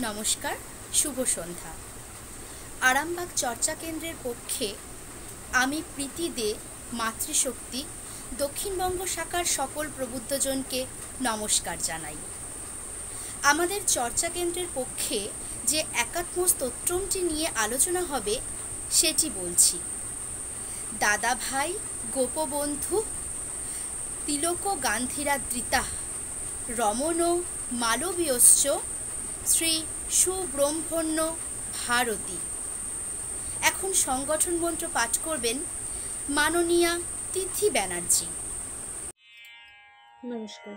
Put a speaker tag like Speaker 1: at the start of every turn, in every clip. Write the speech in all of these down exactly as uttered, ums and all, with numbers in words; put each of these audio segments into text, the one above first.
Speaker 1: নমস্কার, শুভ সন্ধ্যা। আরামবাগ চর্চা কেন্দ্রের পক্ষে আমি প্রীতি দে, মাতৃশক্তি, দক্ষিণবঙ্গ শাখার সকল প্রবুদ্ধজনকে নমস্কার জানাই। আমাদের চর্চা কেন্দ্রের পক্ষে যে একাত্ম স্তোত্রমটি নিয়ে আলোচনা হবে সেটি বলছি। দাদা ভাই গোপবন্ধু তিলক গান্ধিরাদৃতা রমণ মালবীয়শ্চ শ্রী সুব্রহ্মণ্য ভারতী। এখন সংগঠন মন্ত্র পাঠ করবেন মাননীয়া তিথি ব্যানার্জি।
Speaker 2: নমস্কার।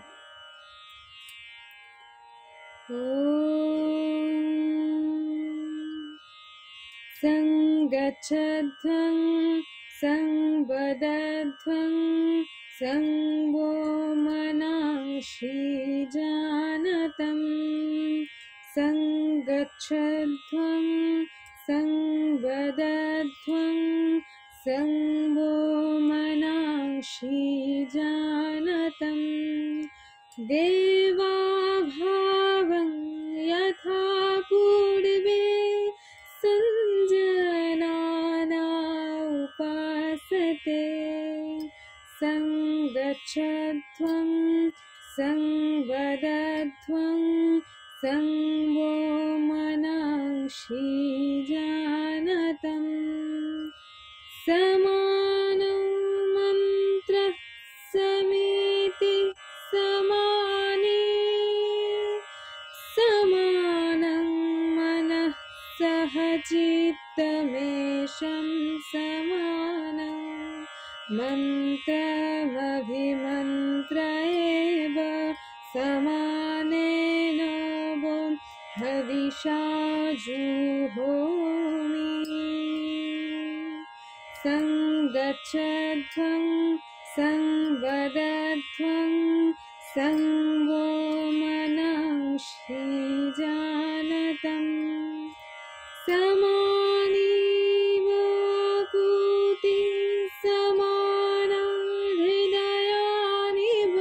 Speaker 2: সংগচ্ছধ্বং সংবদধ্বং সংবো মনাংসি জানতম সংগচ্ছধ্বং সংবদধ্বং সংবো মনাংসি জানতম দেবা ভাবং যথা পূর্বে সঞ্জনানা উপাসতে সংগচ্ছধ্বং সংবদধ্বং সংবো মনাংসি জানতম সমানং মন্ত্রঃ সমিতি সমানে সমানং মনঃ সহ চিত্তমেষং সমানং মন্ত্রমভিমন্ত্র এব সমানেন বো হবিষা জুহোমি সংগচ্ছধ্বং সংবদধ্বং সংবো মনাংসি জানতম সমানিব আকুতি সমানা হৃদয়ানিব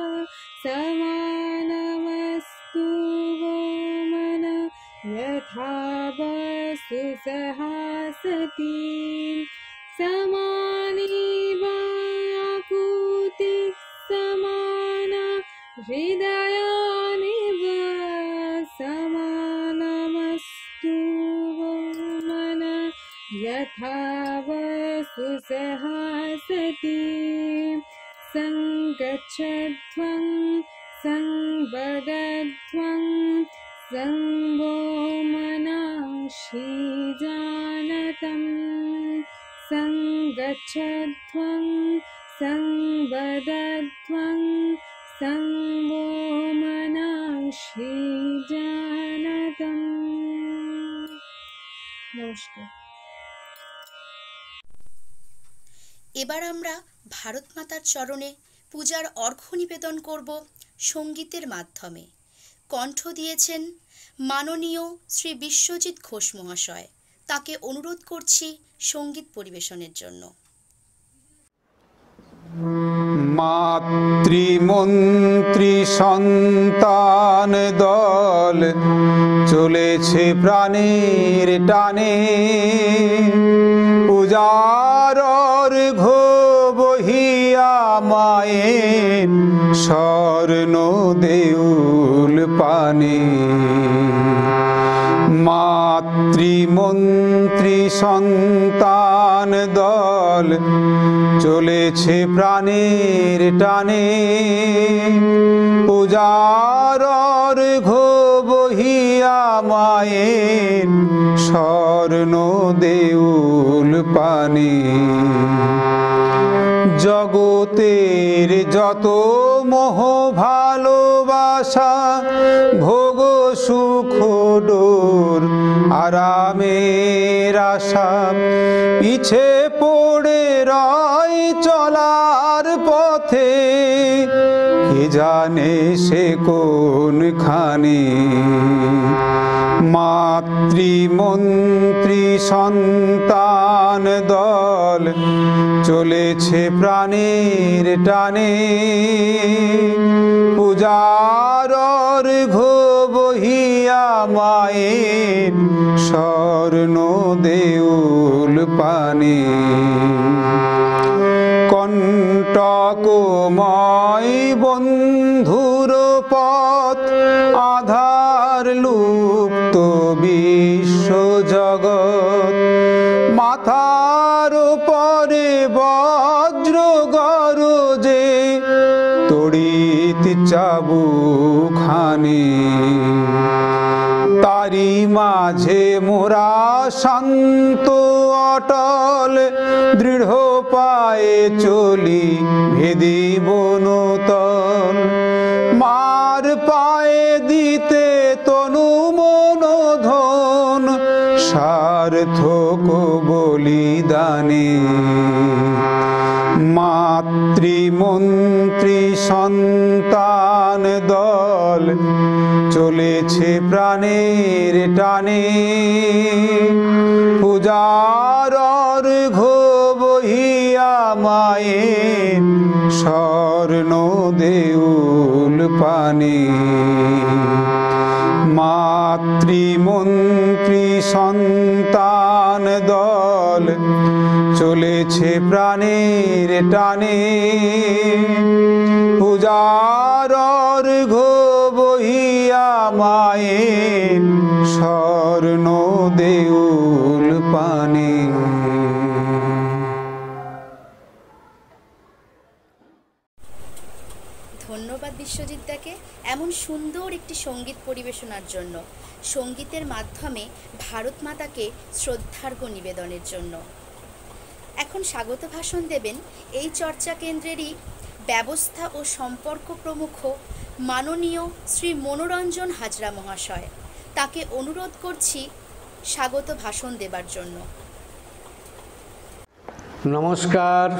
Speaker 2: সমানমস্তু वो मन यथा वस्तु सहासति समानिव आकुति समाना हृदयानिव समानमस्तु वो मन यथा वस्तु सहासति संगच्छध्वं संबदध्वं संबो मनांसि जानतं संगच्छध्वं संबदध्वं संबो मनांसि जानतं। নমস্কার।
Speaker 1: এবার আমরা ভারত মাতার চরণে পূজার অর্ঘ্য নিবেদন করব সঙ্গীতের মাধ্যমে। কণ্ঠ দিয়েছেন মাননীয় শ্রী বিশ্বজিৎ ঘোষ মহাশয়। তাকে অনুরোধ করছি সঙ্গীত পরিবেশনের জন্য।
Speaker 3: মাতৃমন্ত্রী সন্তান দল চলেছে প্রাণের টানে, পূজার অর্ঘ্য বহিয়া মায়ের স্বর্ণ দেউল পানে। মাতৃমন্ত্রী সন্তান দল চলেছে প্রাণের টানে, পূজার অর্ঘ্য বহিয়া মায়ের স্বর্ণ দেউল পানে। জগতের যত মোহ ভালোবাসা ভোগ সুখ ডোর আরামের আশা পিছে পড়ে রয় চলার পথে, কে জানে সে কোনখানে। মাতৃমন্ত্রী সন্তান দল চলেছে প্রাণের টানে, পূজার অর্ঘ্য বহিয়া হিয়া মায়ের স্বর্ণ দেউল পানে। কণ্টকময় বন্ধুর পথ আধার লুপ্ত বিশ্ব জগৎ। মাথার পরে বজ্র গরজে তড়িৎ চাবুখানে। তারি মাঝে মোরা শান্ত অটল দৃঢ় পায়ে চলি ভেদি বনতল। মার পায়ে দিতে তনু মন ধন সার্থক বলিদানে। মাতৃমন্ত্রী সন্তান দল চলেছে প্রাণের টানে। পূজার অর্ঘ্য বহিয়া মায়ের স্বর্ণ দেউল পানে। মাতৃমন্ত্রী সন্তান দল চলেছে প্রাণের টানে। পূজার অর্ঘ্য বহিয়া মায়ের স্বর্ণ দেউল পানে।
Speaker 1: ধন্যবাদ বিশ্বজিৎ দাকে এমন সুন্দর একটি সঙ্গীত পরিবেশনার জন্য, সঙ্গীতের মাধ্যমে ভারত মাতাকে শ্রদ্ধার্ঘ্য নিবেদনের জন্য। এখন স্বাগত ভাষণ দেবেন এই চর্চা কেন্দ্রেরই ব্যবস্থা ও সম্পর্ক প্রমুখ মাননীয় শ্রী মনোরঞ্জন হাজরা মহাশয়। তাকে অনুরোধ করছি স্বাগত ভাষণ দেবার জন্য।
Speaker 4: নমস্কার,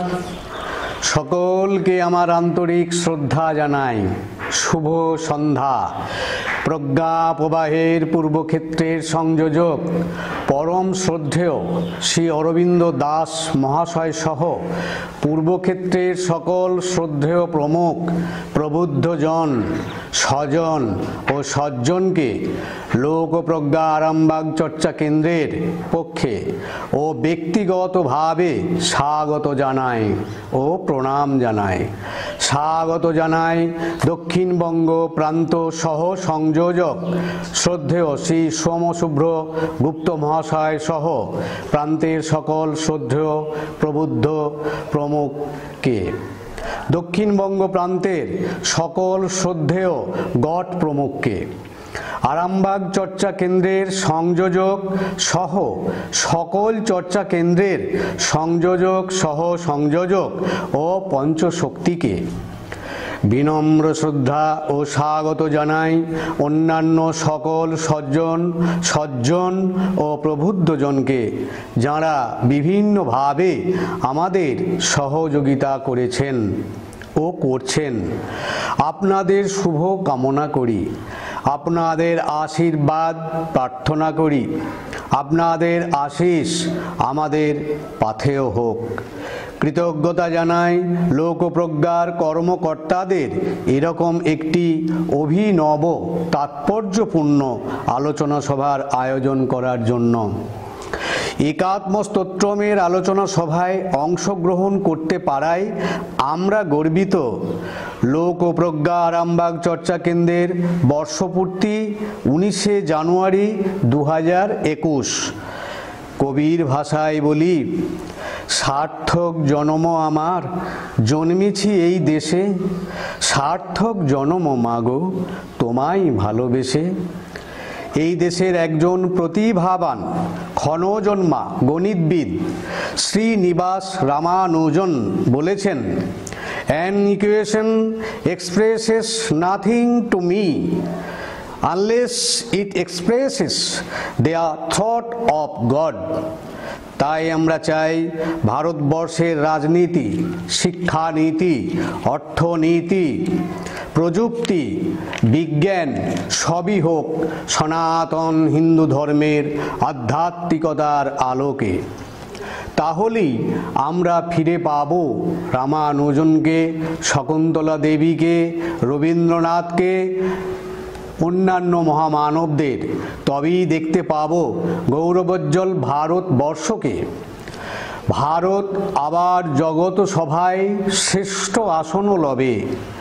Speaker 4: সকলকে আমার আন্তরিক শ্রদ্ধা জানাই। শুভ সন্ধ্যা। প্রজ্ঞা প্রবাহের পূর্বক্ষেত্রের সংযোজক পরম শ্রদ্ধেয় শ্রী অরবিন্দ দাস মহাশয় সহ পূর্বক্ষেত্রের সকল শ্রদ্ধেয় প্রমুখ প্রবুদ্ধজন, স্বজন ও সজ্জনকে লোকপ্রজ্ঞা আরামবাগ চর্চা কেন্দ্রের পক্ষে ও ব্যক্তিগতভাবে স্বাগত জানাই ও প্রণাম জানাই। স্বাগত জানাই দক্ষিণবঙ্গ প্রান্ত সহ সংযোজক শ্রদ্ধেয় শ্রী সোমশুভ্র গুপ্ত মহাশয় সহ প্রান্তের সকল শ্রদ্ধেয় প্রবুদ্ধ প্রমুখকে, দক্ষিণবঙ্গ প্রান্তের সকল শ্রদ্ধেয় গট প্রমুখকে, আরামবাগ চর্চা কেন্দ্রের সংযোজক সহ সকল চর্চা কেন্দ্রের সংযোজক সহ সংযোজক ও পঞ্চশক্তিকে বিনম্র শ্রদ্ধা ও স্বাগত জানাই অন্যান্য সকল সজ্জন সজ্জন ও প্রবুদ্ধজনকে, যাঁরা বিভিন্নভাবে আমাদের সহযোগিতা করেছেন ও করছেন। আপনাদের শুভ কামনা করি, আপনাদের আশীর্বাদ প্রার্থনা করি, আপনাদের আশীষ আমাদের পাথেয় হোক। কৃতজ্ঞতা জানাই লোকপ্রজ্ঞার কর্মকর্তাদের এরকম একটি অভিনব তাৎপর্যপূর্ণ আলোচনা সভার আয়োজন করার জন্য। একাত্ম স্তোত্রমের আলোচনা সভায় অংশগ্রহণ করতে পারায় আমরা গর্বিত। লোকপ্রজ্ঞা আরামবাগ চর্চা কেন্দ্রের বর্ষপূর্তি উনিশে জানুয়ারি দু হাজার একুশ। কবির ভাষায় বলি, সার্থক জনম আমার জন্মেছি এই দেশে, সার্থক জনম মাগো তোমায় ভালোবেসে। এই দেশের একজন প্রতিভাবান ক্ষণজন্মা গণিতবিদ শ্রীনিবাস রামানুজন বলেছেন, an equation expresses nothing to me unless it expresses their thought of God. তাই আমরা চাই ভারতবর্ষের রাজনীতি, শিক্ষানীতি, অর্থনীতি, প্রযুক্তি, বিজ্ঞান সবই হোক সনাতন হিন্দু ধর্মের আধ্যাত্মিকতার আলোকে। তাহলেই আমরা ফিরে পাব রামানুজনকে, শকুন্তলা দেবীকে, রবীন্দ্রনাথকে, অন্যান্য মহামানবদের, তবেই দেখতে পাব গৌরবোজ্জ্বল ভারতবর্ষকে। ভারত আবার জগৎ সভায় শ্রেষ্ঠ আসনও লবে।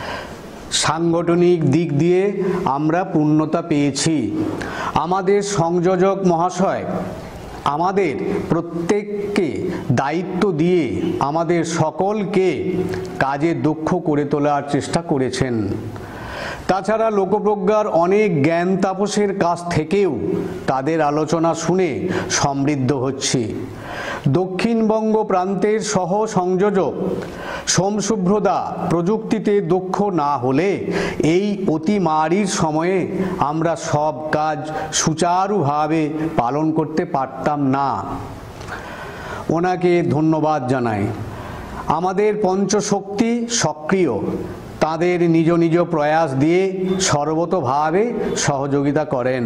Speaker 4: সাংগঠনিক দিক দিয়ে আমরা পূর্ণতা পেয়েছি। আমাদের সংযোজক মহাশয় আমাদের প্রত্যেককে দায়িত্ব দিয়ে আমাদের সকলকে কাজে দক্ষ করে তোলার চেষ্টা করেছেন। তাছাড়া লোকপ্রজ্ঞার অনেক জ্ঞান তাপসের কাছ থেকেও তাদের আলোচনা শুনে সমৃদ্ধ হচ্ছি। দক্ষিণবঙ্গ প্রান্তের সহ সংযোজক সোমশুভ্রদা প্রযুক্তিতে দক্ষ না হলে এই অতিমারির সময়ে আমরা সব কাজ সুচারুভাবে পালন করতে পারতাম না। ওনাকে ধন্যবাদ জানাই। আমাদের পঞ্চশক্তি সক্রিয়, তাদের নিজ নিজ প্রয়াস দিয়ে সর্বতোভাবে সহযোগিতা করেন।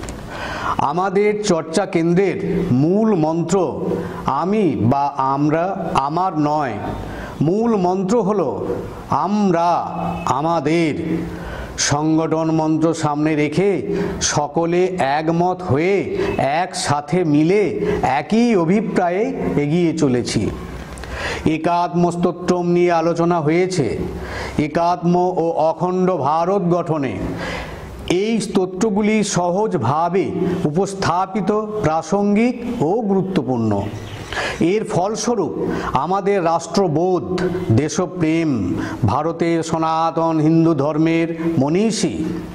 Speaker 4: আমাদের চর্চা কেন্দ্রের মূল মন্ত্র আমি বা আমরা আমার নয়, মূল মন্ত্র হলো আমরা আমাদের। সংগঠন মন্ত্র সামনে রেখে সকলে একমত হয়ে একসাথে মিলে একই অভিপ্রায়ে এগিয়ে চলেছি। একাত্ম স্তোত্রম নিয়ে আলোচনা হয়েছে। একাত্ম ও অখণ্ড ভারত গঠনে এই স্তোত্রগুলি সহজভাবে উপস্থাপিত, প্রাসঙ্গিক ও গুরুত্বপূর্ণ। এর ফলস্বরূপ আমাদের রাষ্ট্রবোধ, দেশপ্রেম, ভারতের সনাতন হিন্দু ধর্মের মনীষী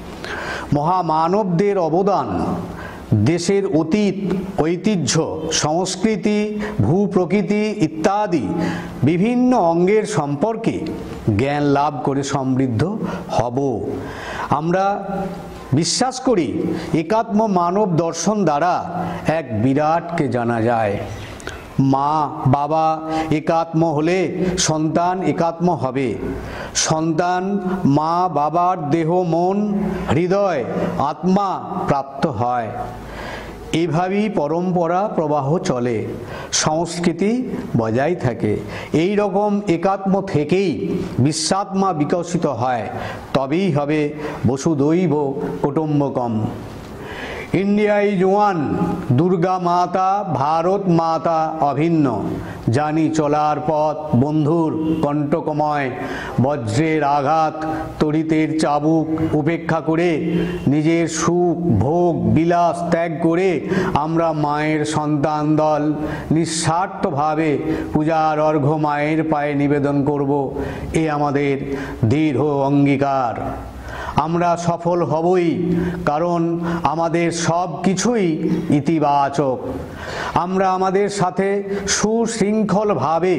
Speaker 4: মহামানবদের অবদান, দেশের অতীত ঐতিহ্য, সংস্কৃতি, ভূপ্রকৃতি ইত্যাদি বিভিন্ন অঙ্গের সম্পর্কে জ্ঞান লাভ করে সমৃদ্ধ হব। আমরা বিশ্বাস করি একাত্ম মানব দর্শন দ্বারা এক বিরাটকে জানা যায়। মা বাবা একাত্ম হলে সন্তান একাত্ম হবে। সন্তান মা বাবার দেহ, মন, হৃদয়, আত্মা প্রাপ্ত হয়। এভাবেই পরম্পরা প্রবাহ চলে, সংস্কৃতি বজায় থাকে। এই রকম একাত্ম থেকেই বিশ্বাত্মা বিকশিত হয়, তবেই হবে বসুদৈব কুটুম্বকম। ইন্ডিয়া ইজ ওয়ান, দুর্গা মাতা ভারত মাতা অভিন্ন। জানি চলার পথ বন্ধুর কণ্টকময়, বজ্রের আঘাত তড়িতের চাবুক উপেক্ষা করে নিজের সুখ ভোগ বিলাস ত্যাগ করে আমরা মায়ের সন্তান দল নিঃস্বার্থভাবে পূজার অর্ঘ্য মায়ের পায়ে নিবেদন করব। এ আমাদের দৃঢ় অঙ্গীকার। আমরা সফল হবই, কারণ আমাদের সব কিছুই ইতিবাচক। আমরা আমাদের সাথে সুশৃঙ্খলভাবে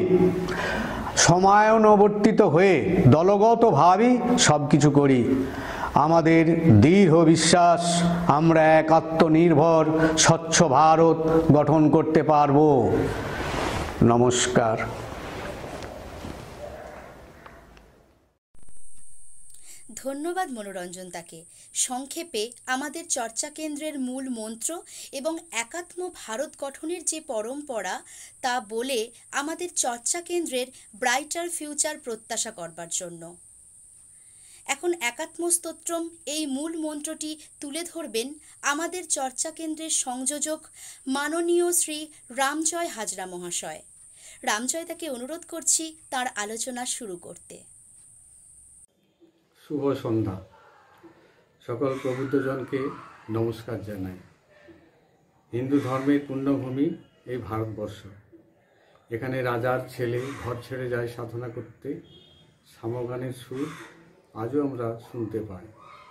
Speaker 4: সময়ানুবর্তিত হয়ে দলগতভাবেই সব কিছু করি। আমাদের দৃঢ় বিশ্বাস আমরা এক আত্মনির্ভর স্বচ্ছ ভারত গঠন করতে পারব। নমস্কার।
Speaker 1: ধন্যবাদ মনোরঞ্জন তাকে। সংক্ষেপে আমাদের চর্চা কেন্দ্রের মূল মন্ত্র এবং একাত্ম ভারত গঠনের যে পরম্পরা তা বলে আমাদের চর্চা কেন্দ্রের ব্রাইটার ফিউচার প্রত্যাশা করবার জন্য। এখন একাত্ম স্তোত্রম এই মূল মন্ত্রটি তুলে ধরবেন আমাদের চর্চা কেন্দ্রের সংযোজক মাননীয় শ্রী রামজয় হাজরা মহাশয়। রামজয় তাকে অনুরোধ করছি তার আলোচনা শুরু করতে।
Speaker 5: শুভ সন্ধ্যা। সকল প্রবুদ্ধজনকে নমস্কার জানাই। হিন্দু ধর্মের পুণ্যভূমি এই ভারতবর্ষ। এখানে রাজার ছেলে ঘর ছেড়ে যায় সাধনা করতে, সামগানের সুর আজও আমরা শুনতে পাই।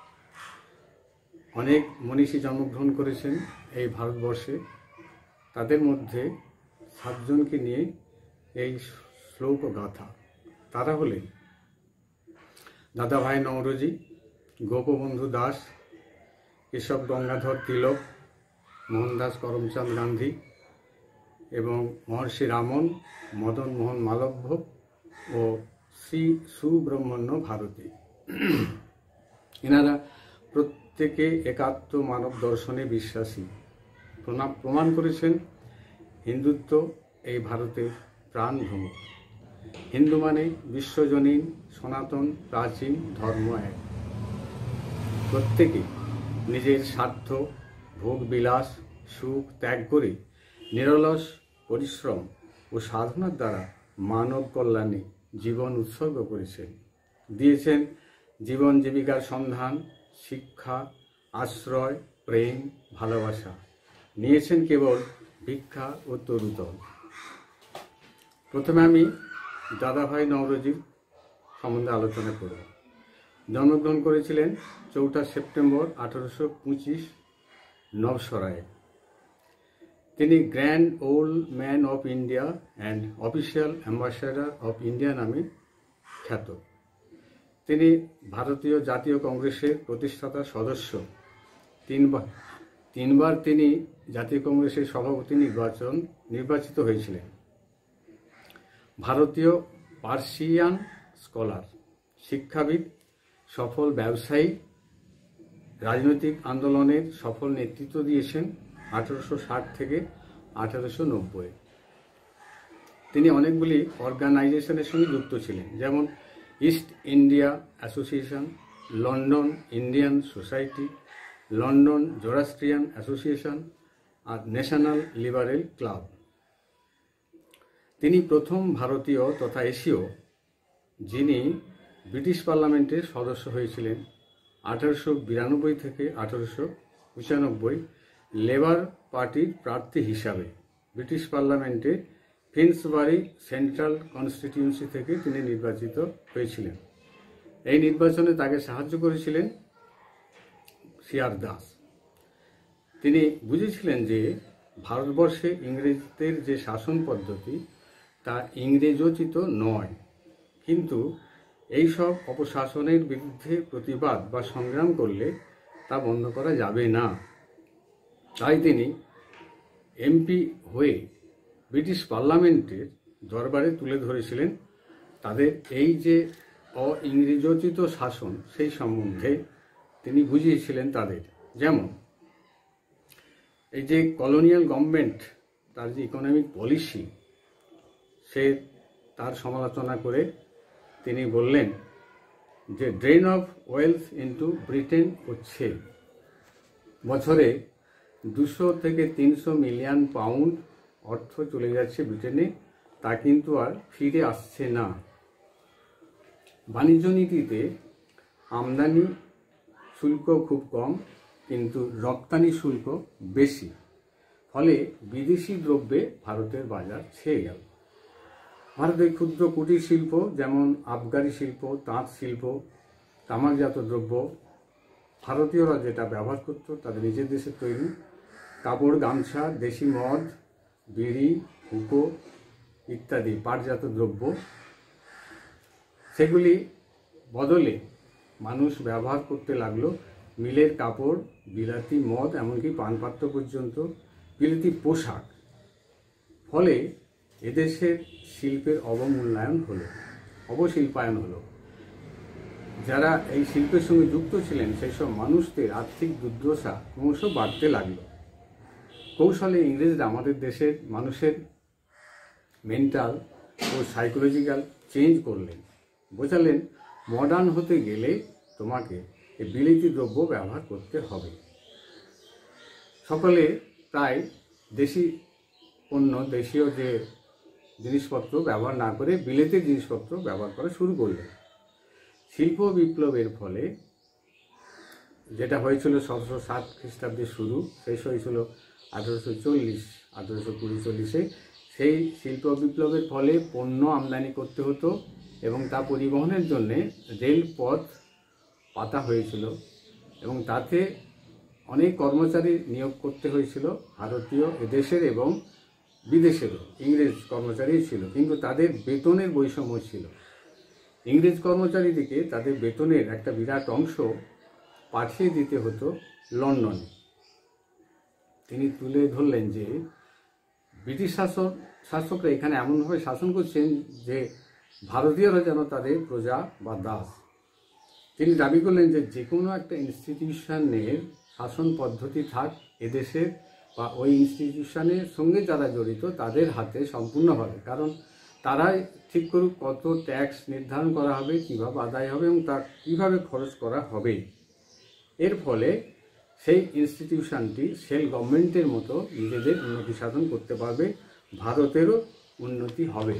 Speaker 5: অনেক মনীষী জন্মগ্রহণ করেছেন এই ভারতবর্ষে। তাদের মধ্যে সাতজনকে নিয়ে এই শ্লোক গাথা। তারা হলেন দাদাভাই নওরোজি, গোপবন্ধু দাস, কেশব গঙ্গাধর তিলক, মোহনদাস করমচাঁদ গান্ধী এবং মহর্ষি রামন, মদন মোহন মালব্য ও শ্রী সুব্রহ্মণ্য ভারতী। এনারা প্রত্যেকে একাত্ম মানব দর্শনে বিশ্বাসী। প্রমাণ করেছেন হিন্দুত্ব এই ভারতের প্রাণভূমি। হিন্দু মানে বিশ্বজনীন সনাতন প্রাচীন ধর্ম এক। প্রত্যেকে নিজের স্বার্থ, ভোগ বিলাস, সুখ ত্যাগ করে নিরলস পরিশ্রম ও সাধনার দ্বারা মানব কল্যাণে জীবন উৎসর্গ করেছেন। দিয়েছেন জীবন জীবিকার সন্ধান, শিক্ষা, আশ্রয়, প্রেম, ভালোবাসা। নিয়েছেন কেবল ভিক্ষা ও তরুতল। প্রথমে আমি দাদাভাই নওরোজির সম্বন্ধে আলোচনা করব। জন্মগ্রহণ করেছিলেন চৌঠা সেপ্টেম্বর আঠারোশো পঁচিশ নবসরায়ে। তিনি grand old man of India and official ambassador of India নামে খ্যাত। তিনি ভারতীয় জাতীয় কংগ্রেসের প্রতিষ্ঠাতা সদস্য। তিনবার তিনবার তিনি জাতীয় কংগ্রেসের সভাপতি নির্বাচন নির্বাচিত হয়েছিলেন। ভারতীয় পার্সিয়ান স্কলার, শিক্ষাবিদ, সফল ব্যবসায়ী, রাজনৈতিক আন্দোলনের সফল নেতৃত্ব দিয়েছেন আঠারোশো ষাট থেকে আঠারোশো নব্বই। তিনি অনেকগুলি অর্গানাইজেশনের সঙ্গে যুক্ত ছিলেন, যেমন East India association, London Indian society, London Zoroastrian association আর ন্যাশনাল লিবারেল ক্লাব। তিনি প্রথম ভারতীয় তথা এশীয় যিনি ব্রিটিশ পার্লামেন্টের সদস্য হয়েছিলেন। আঠারোশো বিরানব্বই থেকে আঠারোশো পঁচানব্বই লেবার পার্টির প্রার্থী হিসাবে ব্রিটিশ পার্লামেন্টে ফিন্সবারি সেন্ট্রাল কনস্টিটিউয়েন্সি থেকে তিনি নির্বাচিত হয়েছিলেন। এই নির্বাচনে তাকে সাহায্য করেছিলেন সি আর দাস। তিনি বুঝেছিলেন যে ভারতবর্ষে ইংরেজদের যে শাসন পদ্ধতি তা ইংরেজোচিত নয়, কিন্তু এই সব অপশাসনের বিরুদ্ধে প্রতিবাদ বা সংগ্রাম করলে তা বন্ধ করা যাবে না। তাই তিনি এমপি হয়ে ব্রিটিশ পার্লামেন্টের দরবারে তুলে ধরেছিলেন তাদের এই যে অ-ইংরেজোচিত শাসন, সেই সম্বন্ধে তিনি বুঝিয়েছিলেন তাদের। যেমন এই যে কলোনিয়াল গভর্নমেন্ট, তার যে ইকোনমিক পলিসি, সে তার সমালোচনা করে তিনি বললেন যে drain of wealth into Britain হচ্ছে। বছরে দুশো থেকে তিনশো মিলিয়ন পাউন্ড অর্থ চলে যাচ্ছে ব্রিটেনে, তা কিন্তু আর ফিরে আসছে না। বাণিজ্য নীতিতে আমদানি শুল্ক খুব কম, কিন্তু রপ্তানি শুল্ক বেশি, ফলে বিদেশি দ্রব্যে ভারতের বাজার ছেয়ে গেল। ভারতের ক্ষুদ্র কুটির শিল্প যেমন আবগারি শিল্প, তাঁত শিল্প, তামাকজাত দ্রব্য, ভারতীয়রা যেটা ব্যবহার করত তাদের নিজের দেশে তৈরি কাপড়, গামছা, দেশি মদ, বিড়ি, হুকো ইত্যাদি পাটজাত দ্রব্য, সেগুলি বদলে মানুষ ব্যবহার করতে লাগলো মিলের কাপড়, বিলাতি মদ, এমনকি পানপাত্র পর্যন্ত, বিলাতি পোশাক। ফলে এদেশের শিল্পের অবমূল্যায়ন হলো, অবশিল্পায়ন হলো। যারা এই শিল্পের সঙ্গে যুক্ত ছিলেন সেই সব মানুষদের আর্থিক দুর্দশা ক্রমশ বাড়তে লাগলো। কৌশলে ইংরেজরা আমাদের দেশের মানুষের মেন্টাল ও সাইকোলজিক্যাল চেঞ্জ করলেন। বোঝালেন মডার্ন হতে গেলে তোমাকে এই বিলেতি দ্রব্য ব্যবহার করতে হবে। সকলে প্রায় দেশি পণ্য, দেশীয় যে জিনিসপত্র ব্যবহার না করে বিলেতি জিনিসপত্র ব্যবহার করা শুরু করলেন। শিল্প বিপ্লবের ফলে যেটা হয়েছিল সতেরোশো সাত খ্রিস্টাব্দে শুরু, শেষ হয়েছিল আঠেরোশো চল্লিশ আঠেরোশো কুড়ি চল্লিশে। সেই শিল্প বিপ্লবের ফলে পণ্য আমদানি করতে হতো এবং তা পরিবহনের জন্যে রেলপথ পাতা হয়েছিল এবং তাতে অনেক কর্মচারী নিয়োগ করতে হয়েছিল, ভারতীয় এদেশের এবং বিদেশেরও ইংরেজ কর্মচারী ছিল, কিন্তু তাদের বেতনের বৈষম্য ছিল। ইংরেজ কর্মচারীদিকে তাদের বেতনের একটা বিরাট অংশ পাঠিয়ে দিতে হতো লন্ডনে। তিনি তুলে ধরলেন যে ব্রিটিশ শাসক শাসকরা এখানে এমনভাবে শাসন করছেন যে ভারতীয়রা যেন তাদের প্রজা বা দাস। তিনি দাবি করলেন যে যে কোনো একটা ইনস্টিটিউশনের শাসন পদ্ধতি থাক এদেশের বা ওই ইনস্টিটিউশনের সঙ্গে যারা জড়িত তাদের হাতে সম্পূর্ণভাবে, কারণ তারাই ঠিক করুক কত ট্যাক্স নির্ধারণ করা হবে, কীভাবে আদায় হবে এবং তা কীভাবে খরচ করা হবে। এর ফলে সেই ইনস্টিটিউশনটি সেল গভর্নমেন্টের মতো নিজেদের উন্নতি সাধন করতে পারবে, ভারতেরও উন্নতি হবে।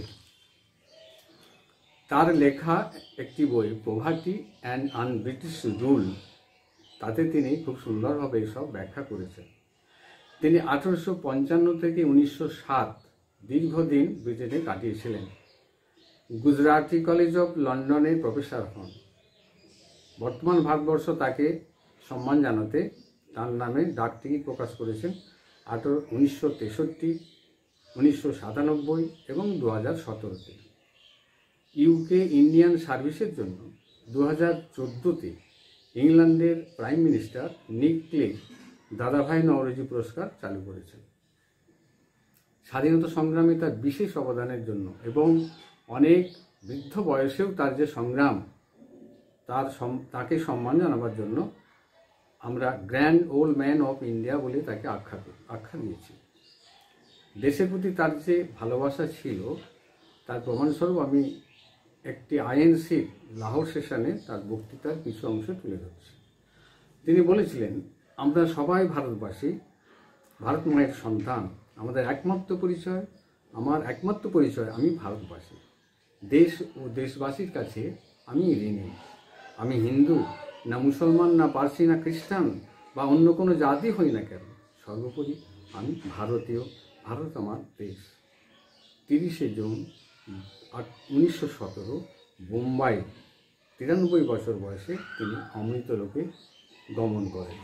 Speaker 5: তার লেখা একটি বই পভার্টি অ্যান্ড আনব্রিটিশ রুল, তাতে তিনি খুব সুন্দরভাবে এসব ব্যাখ্যা করেছেন। তিনি আঠারোশো পঞ্চান্ন থেকে উনিশশো সাত দীর্ঘদিন ব্রিটেনে কাটিয়েছিলেন। গুজরাটি কলেজ অফ লন্ডনে প্রফেসর হন। বর্তমান ভারতবর্ষ তাকে সম্মান জানাতে তার নামে ডাক টিকিট প্রকাশ করেছেন আঠারো উনিশশো তেষট্টি, উনিশশো সাতানব্বই এবং দু হাজার সতেরোতে। ইউকে ইন্ডিয়ান সার্ভিসের জন্য দু হাজার চোদ্দোতে ইংল্যান্ডের প্রাইম মিনিস্টার নিক ক্লে দাদাভাই নওরোজি পুরস্কার চালু করেছেন। স্বাধীনতা সংগ্রামে তার বিশেষ অবদানের জন্য এবং অনেক বৃদ্ধ বয়সেও তার যে সংগ্রাম, তার তাকে সম্মান জানাবার জন্য আমরা grand old man of India বলে তাকে আখ্যা আখ্যা দিয়েছি। দেশের প্রতি তার যে ভালোবাসা ছিল তার প্রমাণস্বরূপ আমি একটি আইএনসি লাহোর সেশনে তার বক্তৃতার কিছু অংশ তুলে ধরছি। তিনি বলেছিলেন, আমরা সবাই ভারতবাসী, ভারত মায়ের সন্তান। আমাদের একমাত্র পরিচয়, আমার একমাত্র পরিচয় আমি ভারতবাসী। দেশ ও দেশবাসীর কাছে আমি ঋণী। আমি হিন্দু না মুসলমান না পার্সি না খ্রিস্টান বা অন্য কোনো জাতি হই না কেন, সর্বোপরি আমি ভারতীয়। ভারত আমার দেশ। তিরিশে জুন উনিশশো সতেরো বোম্বাই তিরানব্বই বছর বয়সে তিনি অমৃতলোকে গমন করেন।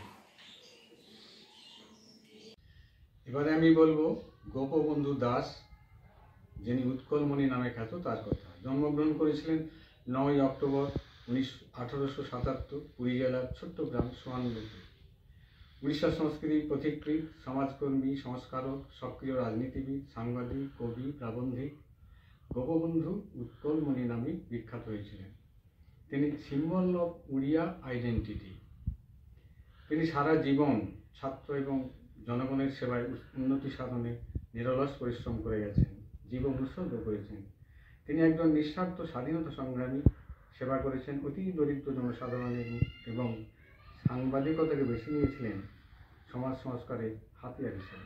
Speaker 5: এবারে আমি বলবো গোপবন্ধু দাস, যিনি উৎকলমণি নামে খ্যাত, তার কথা। জন্মগ্রহণ করেছিলেন নয় অক্টোবর উনিশশো আঠারোশো সাতাত্তর পুরী জেলার ছোট্ট গ্রাম সোয়ানবুতে। উড়িষ্যা সংস্কৃতির পথিকৃৎ, সমাজকর্মী, সংস্কারক, সক্রিয় রাজনীতিবিদ, সাংবাদিক, কবি, প্রাবন্ধিক গোপবন্ধু উৎকলমণি নামে বিখ্যাত হয়েছিলেন। তিনি সিম্বল অফ উড়িয়া আইডেন্টিটি। তিনি সারা জীবন ছাত্র এবং জনগণের সেবায় উন্নতি সাধনে নিরলস পরিশ্রম করে গেছেন, জীবন উৎসর্গ করেছেন। তিনি একজন নিঃস্বার্থ স্বাধীনতা সংগ্রামী, সেবা করেছেন অতি দরিদ্র জনসাধারণের এবং সাংবাদিকতাকে বেছে নিয়েছিলেন সমাজ সংস্কারে হাতিয়ার হিসেবে।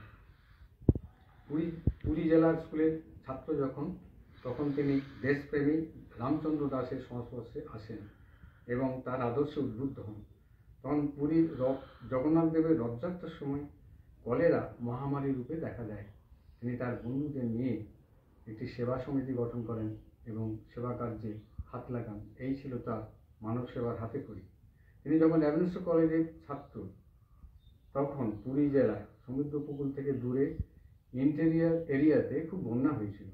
Speaker 5: পুরী পুরী জেলার স্কুলের ছাত্র যখন তখন তিনি দেশপ্রেমী রামচন্দ্র দাসের সংস্পর্শে আসেন এবং তার আদর্শে উদ্বুদ্ধ হন। তখন পুরীর জগন্নাথ দেবের রথযাত্রার সময় কলেরা মহামারী রূপে দেখা দেয়। তিনি তার বন্ধুদের নিয়ে একটি সেবা সমিতি গঠন করেন এবং সেবা কার্যে হাত লাগান। এই ছিল তার মানব সেবার হাতে খড়ি। তিনি যখন অ্যাভেন্স কলেজের ছাত্র তখন পুরী জেলায় সমুদ্র উপকূল থেকে দূরে ইন্টেরিয়ার এরিয়াতে খুব বন্যা হয়েছিল।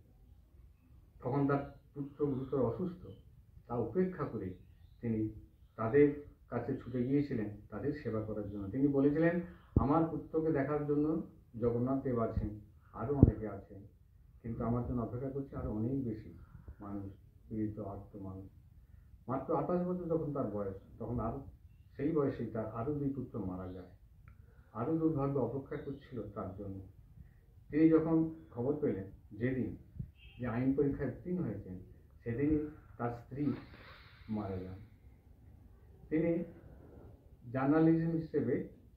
Speaker 5: তখন তার পুত্র গুরুতর অসুস্থ। তা উপেক্ষা করে তিনি তাদের কাছে ছুটে গিয়েছিলেন তাদের সেবা করার জন্য। তিনি বলেছিলেন, আমার পুত্রকে দেখার জন্য জগন্নাথ দেব আছেন, আরও অনেকে আছেন, কিন্তু আমার জন্য অপেক্ষা করছে আরও অনেক বেশি মানুষ, পীড়িত আর্ত মানুষ। মাত্র আঠাশ বছর যখন তার বয়স, তখন আরও সেই বয়সেই তার আরও দুই পুত্র মারা যায়। আরও দুর্ভাগ্য অপেক্ষা করছিল তার জন্য। তিনি যখন খবর পেলেন যেদিন যে আইন পরীক্ষায় উত্তীর্ণ হয়েছেন, সেদিনই তার স্ত্রী মারা যান। তিনি জার্নালিজম হিসেবে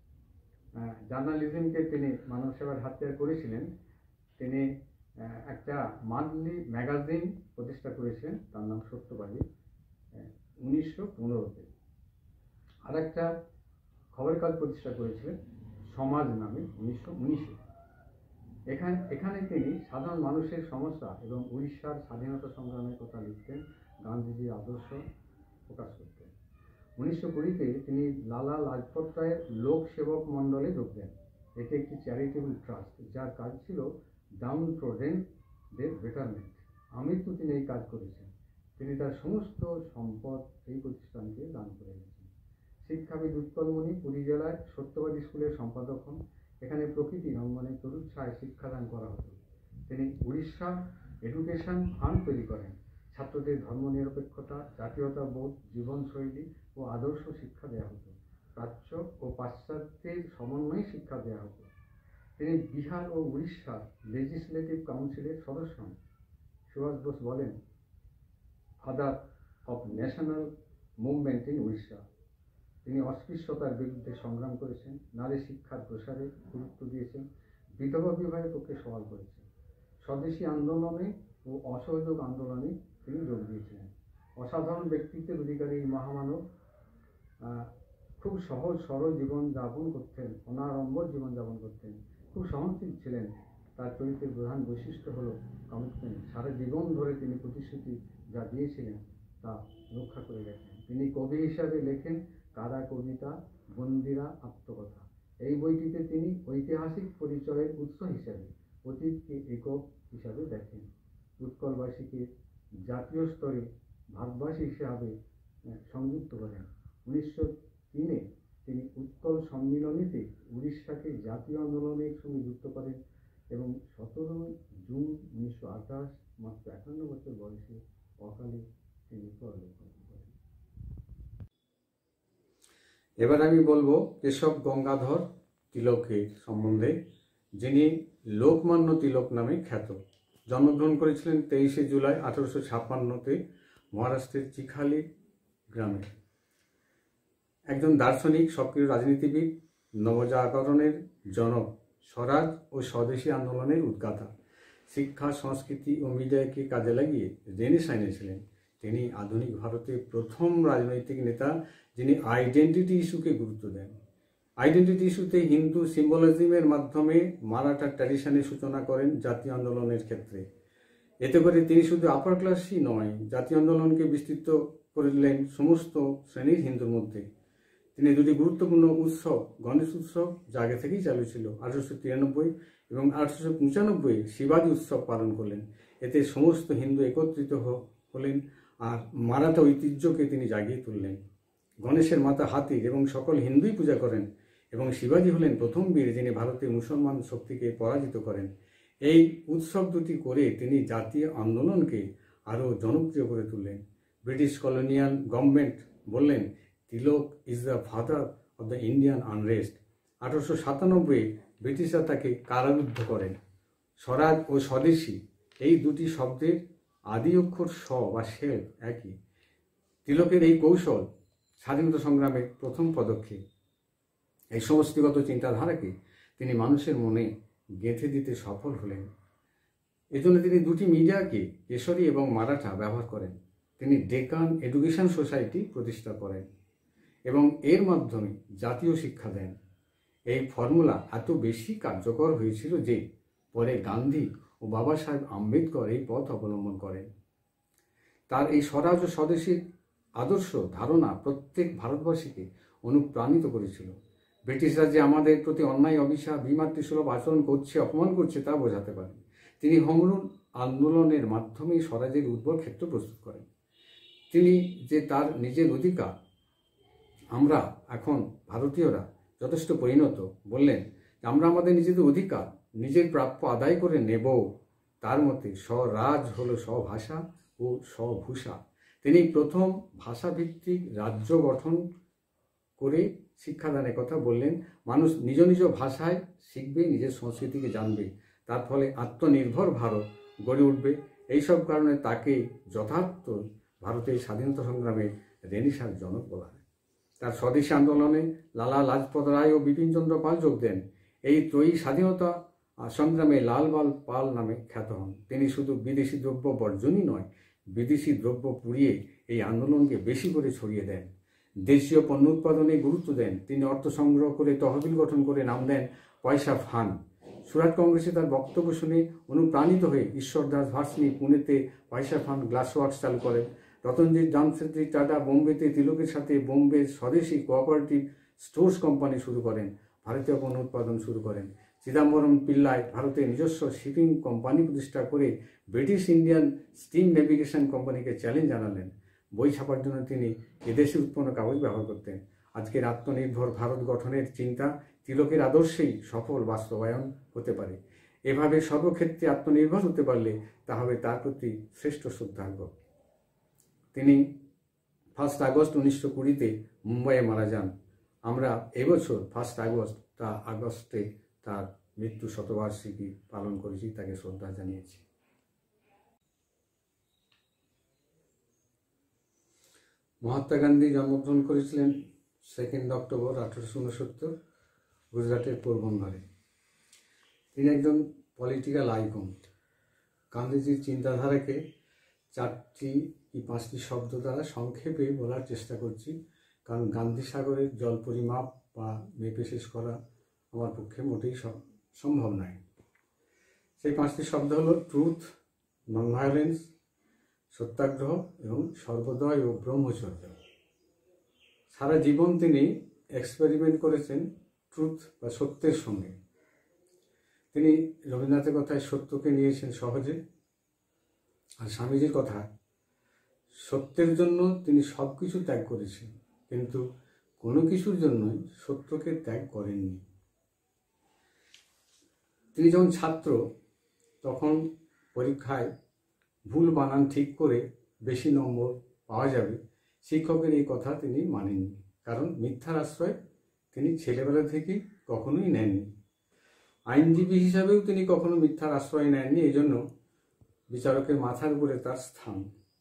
Speaker 5: জার্নালিজমকে তিনি মানব সেবার হাতিয়ার করেছিলেন। তিনি একটা মান্থলি ম্যাগাজিন প্রতিষ্ঠা করেছিলেন, তার নাম সত্যবাদী, উনিশশো পনেরোতে। আর একটা খবরের কাগজ প্রতিষ্ঠা করেছিলেন সমাজ নামে উনিশশো উনিশে। এখানে এখানে তিনি সাধারণ মানুষের সমস্যা এবং উড়িষ্যার স্বাধীনতা সংগ্রামের কথা লিখতেন, গান্ধীজির আদর্শ প্রকাশ করতেন। উনিশশো কুড়িতে তিনি লালা লাজপত রায়ের লোক সেবক মণ্ডলে যোগ দেন। এটি একটি চ্যারিটেবল ট্রাস্ট, যার কাজ ছিল ডাউন ট্রোডেনদের বেটারমেন্ট। আমৃত্যু তিনি এই কাজ করেছেন। তিনি তার সমস্ত সম্পদ এই প্রতিষ্ঠানকে দান করে গেছেন। শিক্ষাবিদ উৎকলমণি পুরী জেলায় সত্যবাদী স্কুলের সম্পাদক হন। এখানে প্রকৃতি রঙ্গনে তরুচ্ছায় শিক্ষাদান করা হতো। তিনি উড়িষ্যা এডুকেশন ফান্ড তৈরি করেন। ছাত্রদের ধর্মনিরপেক্ষতা, জাতীয়তাবোধ, জীবনশৈলী ও আদর্শ শিক্ষা দেওয়া হতো। প্রাচ্য ও পাশ্চাত্যের সমন্বয়ে শিক্ষা দেওয়া হতো। তিনি বিহার ও উড়িষ্যার লেজিসলেটিভ কাউন্সিলের সদস্য হন। সুভাষ বোস বলেন, father of national movement in Orissa. তিনি অস্পৃশ্যতার বিরুদ্ধে সংগ্রাম করেছেন, নারী শিক্ষার প্রসারে গুরুত্ব দিয়েছেন, বিধবা বিবাহের পক্ষে সওয়াল করেছেন। স্বদেশী আন্দোলনে ও অসহযোগ আন্দোলনে তিনি যোগ দিয়েছিলেন। অসাধারণ ব্যক্তিত্বের অধিকারী এই মহামানব খুব সহজ সরল জীবন যাপন করতেন, অনাড়ম্বর জীবন যাপন করতেন, খুব সহনশীল ছিলেন। তার চরিত্রের প্রধান বৈশিষ্ট্য হল কমিটমেন্ট। সারা জীবন ধরে তিনি প্রতিশ্রুতি যা দিয়েছিলেন তা রক্ষা করে গেছেন। তিনি কবি হিসাবে লেখেন কারা কবিতা, বন্দিরা আত্মকথা। এই বইটিতে তিনি ঐতিহাসিক পরিচয়ের উৎস হিসাবে অতীতকে একক হিসাবে দেখেন, উৎকলবাসীকে জাতীয় স্তরে ভারতবাসী হিসাবে সংযুক্ত করেন। উনিশশো তিনে তিনি উৎকল সম্মিলনীতে উড়িষ্যাকে জাতীয় আন্দোলনের সঙ্গে যুক্ত করেন এবং সতেরোই জুন উনিশশো আঠাশ মাত্র একান্ন বছর বয়সে অকালে তিনি পরলোক গমন করেন। এবার আমি বলবো কেশব গঙ্গাধর তিলকের সম্বন্ধে, যিনি লোকমান্য তিলক নামে খ্যাত। জন্মগ্রহণ করেছিলেন তেইশে জুলাই আঠারোশো ছাপ্পান্নতে মহারাষ্ট্রের চিখালি গ্রামে। একজন দার্শনিক, সক্রিয় রাজনীতিবিদ, নবজাগরণের জনক, স্বরাজ ও স্বদেশী আন্দোলনের উদ্গাতা। শিক্ষা, সংস্কৃতি ও মিডিয়াকে কাজে লাগিয়ে রেনেসাঁ এনেছিলেন। তিনি আধুনিক ভারতের প্রথম রাজনৈতিক নেতা যিনি আইডেন্টিটি ইস্যুকে গুরুত্ব দেন। আইডেন্টিটি ইস্যুতে হিন্দু সিম্বলিজমের মাধ্যমে মারাঠা ট্র্যাডিশনের সূচনা করেন জাতীয় আন্দোলনের ক্ষেত্রে। এতে করে তিনি শুধু আপার ক্লাসই নয়, জাতীয় আন্দোলনকে বিস্তৃত করলেন সমস্ত শ্রেণীর হিন্দুর মধ্যে। তিনি দুটি গুরুত্বপূর্ণ উৎসব, গণেশ উৎসব যা আগে থেকেই চালু ছিল, আঠারোশো তিরানব্বই এবং আঠারোশো পঁচানব্বই শিবাজী উৎসব পালন করলেন। এতে সমস্ত হিন্দু একত্রিত হলেন আর মারাঠা ঐতিহ্যকে তিনি জাগিয়ে তুললেন। গণেশের মাথা হাতির এবং সকল হিন্দুই পূজা করেন এবং শিবাজী হলেন প্রথম বীর যিনি ভারতের মুসলমান শক্তিকে পরাজিত করেন। এই উৎসব দুটি করে তিনি জাতীয় আন্দোলনকে আরও জনপ্রিয় করে তুললেন। ব্রিটিশ কলোনিয়াল গভর্নমেন্ট বললেন Tilak is the father of the Indian unrest. আঠারোশো সাতানব্বই ব্রিটিশরা তাকে কারারুদ্ধ করেন। স্বরাজ ও স্বদেশী এই দুটি শব্দের আদি অক্ষর স বা শেল একই। তিলকের এই কৌশল স্বাধীনতা সংগ্রামের প্রথম পদক্ষেপ। এই সমষ্টিগত চিন্তাধারাকে তিনি মানুষের মনে গেঁথে দিতে সফল হলেন। এজন্য তিনি দুটি মিডিয়াকে, কেশরী এবং মারাঠা, ব্যবহার করেন। তিনি ডেকান এডুকেশন সোসাইটি প্রতিষ্ঠা করেন এবং এর মাধ্যমে জাতীয় শিক্ষা দেন। এই ফর্মুলা এত বেশি কার্যকর হয়েছিল যে পরে গান্ধী ও বাবা সাহেব আম্বেদকর এই পথ অবলম্বন করেন। তার এই স্বরাজ ও স্বদেশীর আদর্শ ধারণা প্রত্যেক ভারতবাসীকে অনুপ্রাণিত করেছিল। ব্রিটিশরা যে আমাদের প্রতি অন্যায়, অভিশাপ, বিমাতৃসুলভ আচরণ করছে, অপমান করছে তা বোঝাতে পারেন। তিনি হোম রুল আন্দোলনের মাধ্যমে স্বরাজের উর্বর ক্ষেত্র প্রস্তুত করেন। তিনি যে তার নিজের অধিকার, আমরা এখন ভারতীয়রা যথেষ্ট পরিণত, বললেন আমরা আমাদের নিজেদের অধিকার নিজের প্রাপ্য আদায় করে নেব। তার মতে স্বরাজ হলো স্বভাষা ও স্বভূষা। তিনি প্রথম ভাষাভিত্তিক রাজ্য গঠন করে শিক্ষাদানের কথা বললেন। মানুষ নিজ নিজ ভাষায় শিখবে, নিজের সংস্কৃতিকে জানবে, তার ফলে আত্মনির্ভর ভারত গড়ে উঠবে। এইসব কারণে তাকে যথার্থ ভারতের স্বাধীনতা সংগ্রামে রেনেসাঁর জনক বলা হয়। তার স্বদেশী আন্দোলনে লালা লাজপত রায় ও বিপিনচন্দ্র পাল যোগ দেন। এই ত্রয়ী স্বাধীনতা সংগ্রামে লালবাল পাল নামে খ্যাত হন। তিনি শুধু বিদেশি দ্রব্য বর্জনই নয়, বিদেশি দ্রব্য পুড়িয়ে এই আন্দোলনকে বেশি করে ছড়িয়ে দেন। দেশীয় পণ্য উৎপাদনে গুরুত্ব দেন। তিনি অর্থ সংগ্রহ করে তহবিল গঠন করে নাম দেন পয়সা ফান্ড। সুরাট কংগ্রেসে তার বক্তব্য শুনে অনুপ্রাণিত হয়ে ঈশ্বরদাস ভার্সনি পুনেতে পয়সা ফান্ড গ্লাস ওয়ার্কস চালু করেন। রতনজিৎ জামশেদজি টাটা বোম্বেতে তিলকের সাথে Bombay Swadeshi cooperative stores company শুরু করেন, ভারতীয় পণ্য উৎপাদন শুরু করেন। চিদাম্বরম পিল্লাই ভারতের নিজস্ব শিপিং কোম্পানি প্রতিষ্ঠা করে ব্রিটিশ ইন্ডিয়ান স্টিম নেভিগেশন কোম্পানিকে চ্যালেঞ্জ জানালেন। বই ছাপার জন্য তিনি এদেশে উৎপন্ন কাগজ ব্যবহার করতেন। আজকের আত্মনির্ভর ভারত গঠনের চিন্তা তিলকের আদর্শেই সফল বাস্তবায়ন হতে পারে। এভাবে সর্বক্ষেত্রে আত্মনির্ভর হতে পারলে তা হবে তার প্রতি শ্রেষ্ঠ শ্রদ্ধার্ঘ। তিনি ফার্স্ট আগস্ট উনিশশো কুড়িতে মুম্বাইয়ে মারা যান। আমরা এবছর ফার্স্ট আগস্ট তা আগস্টে তার মৃত্যু শতবার্ষিকী পালন করেছি, তাকে শ্রদ্ধা জানিয়েছি। মহাত্মা গান্ধী জন্মগ্রহণ করেছিলেন সেকেন্ড অক্টোবর আঠারোশো উনসত্তর গুজরাটের পোরবন্দরে। তিনি একজন পলিটিক্যাল আইকন। গান্ধীজির চিন্তাধারাকে চারটি কি পাঁচটি শব্দ দ্বারা সংক্ষেপে বলার চেষ্টা করছি, কারণ গান্ধী সাগরের জল পরিমাপ বা মেপে শেষ করা আমার পক্ষে মোটেই সম্ভব নয়। সেই পাঁচটি শব্দ হলো ট্রুথ, নন ভায়োলেন্স, সত্যাগ্রহ এবং সর্বদয় ও ব্রহ্মচর্য। সারা জীবন তিনি এক্সপেরিমেন্ট করেছেন ট্রুথ বা সত্যের সঙ্গে। তিনি রবীন্দ্রনাথের কথায় সত্যকে নিয়েছেন সহজে, আর স্বামীজির কথা সত্যের জন্য তিনি সব কিছু ত্যাগ করেছেন, কিন্তু কোনো কিছুর জন্যই সত্যকে ত্যাগ করেননি। তিনি যখন ছাত্র তখন পরীক্ষায় ভুল বানান ঠিক করে বেশি নম্বর পাওয়া যাবে, শিক্ষকের এই কথা তিনি মানেননি, কারণ মিথ্যার আশ্রয় তিনি ছেলেবেলা থেকেই কখনোই নেননি। আইনজীবী হিসাবেও তিনি কখনো মিথ্যার আশ্রয় নেননি, এই জন্য বিচারকের মাথার উপরে তার স্থান।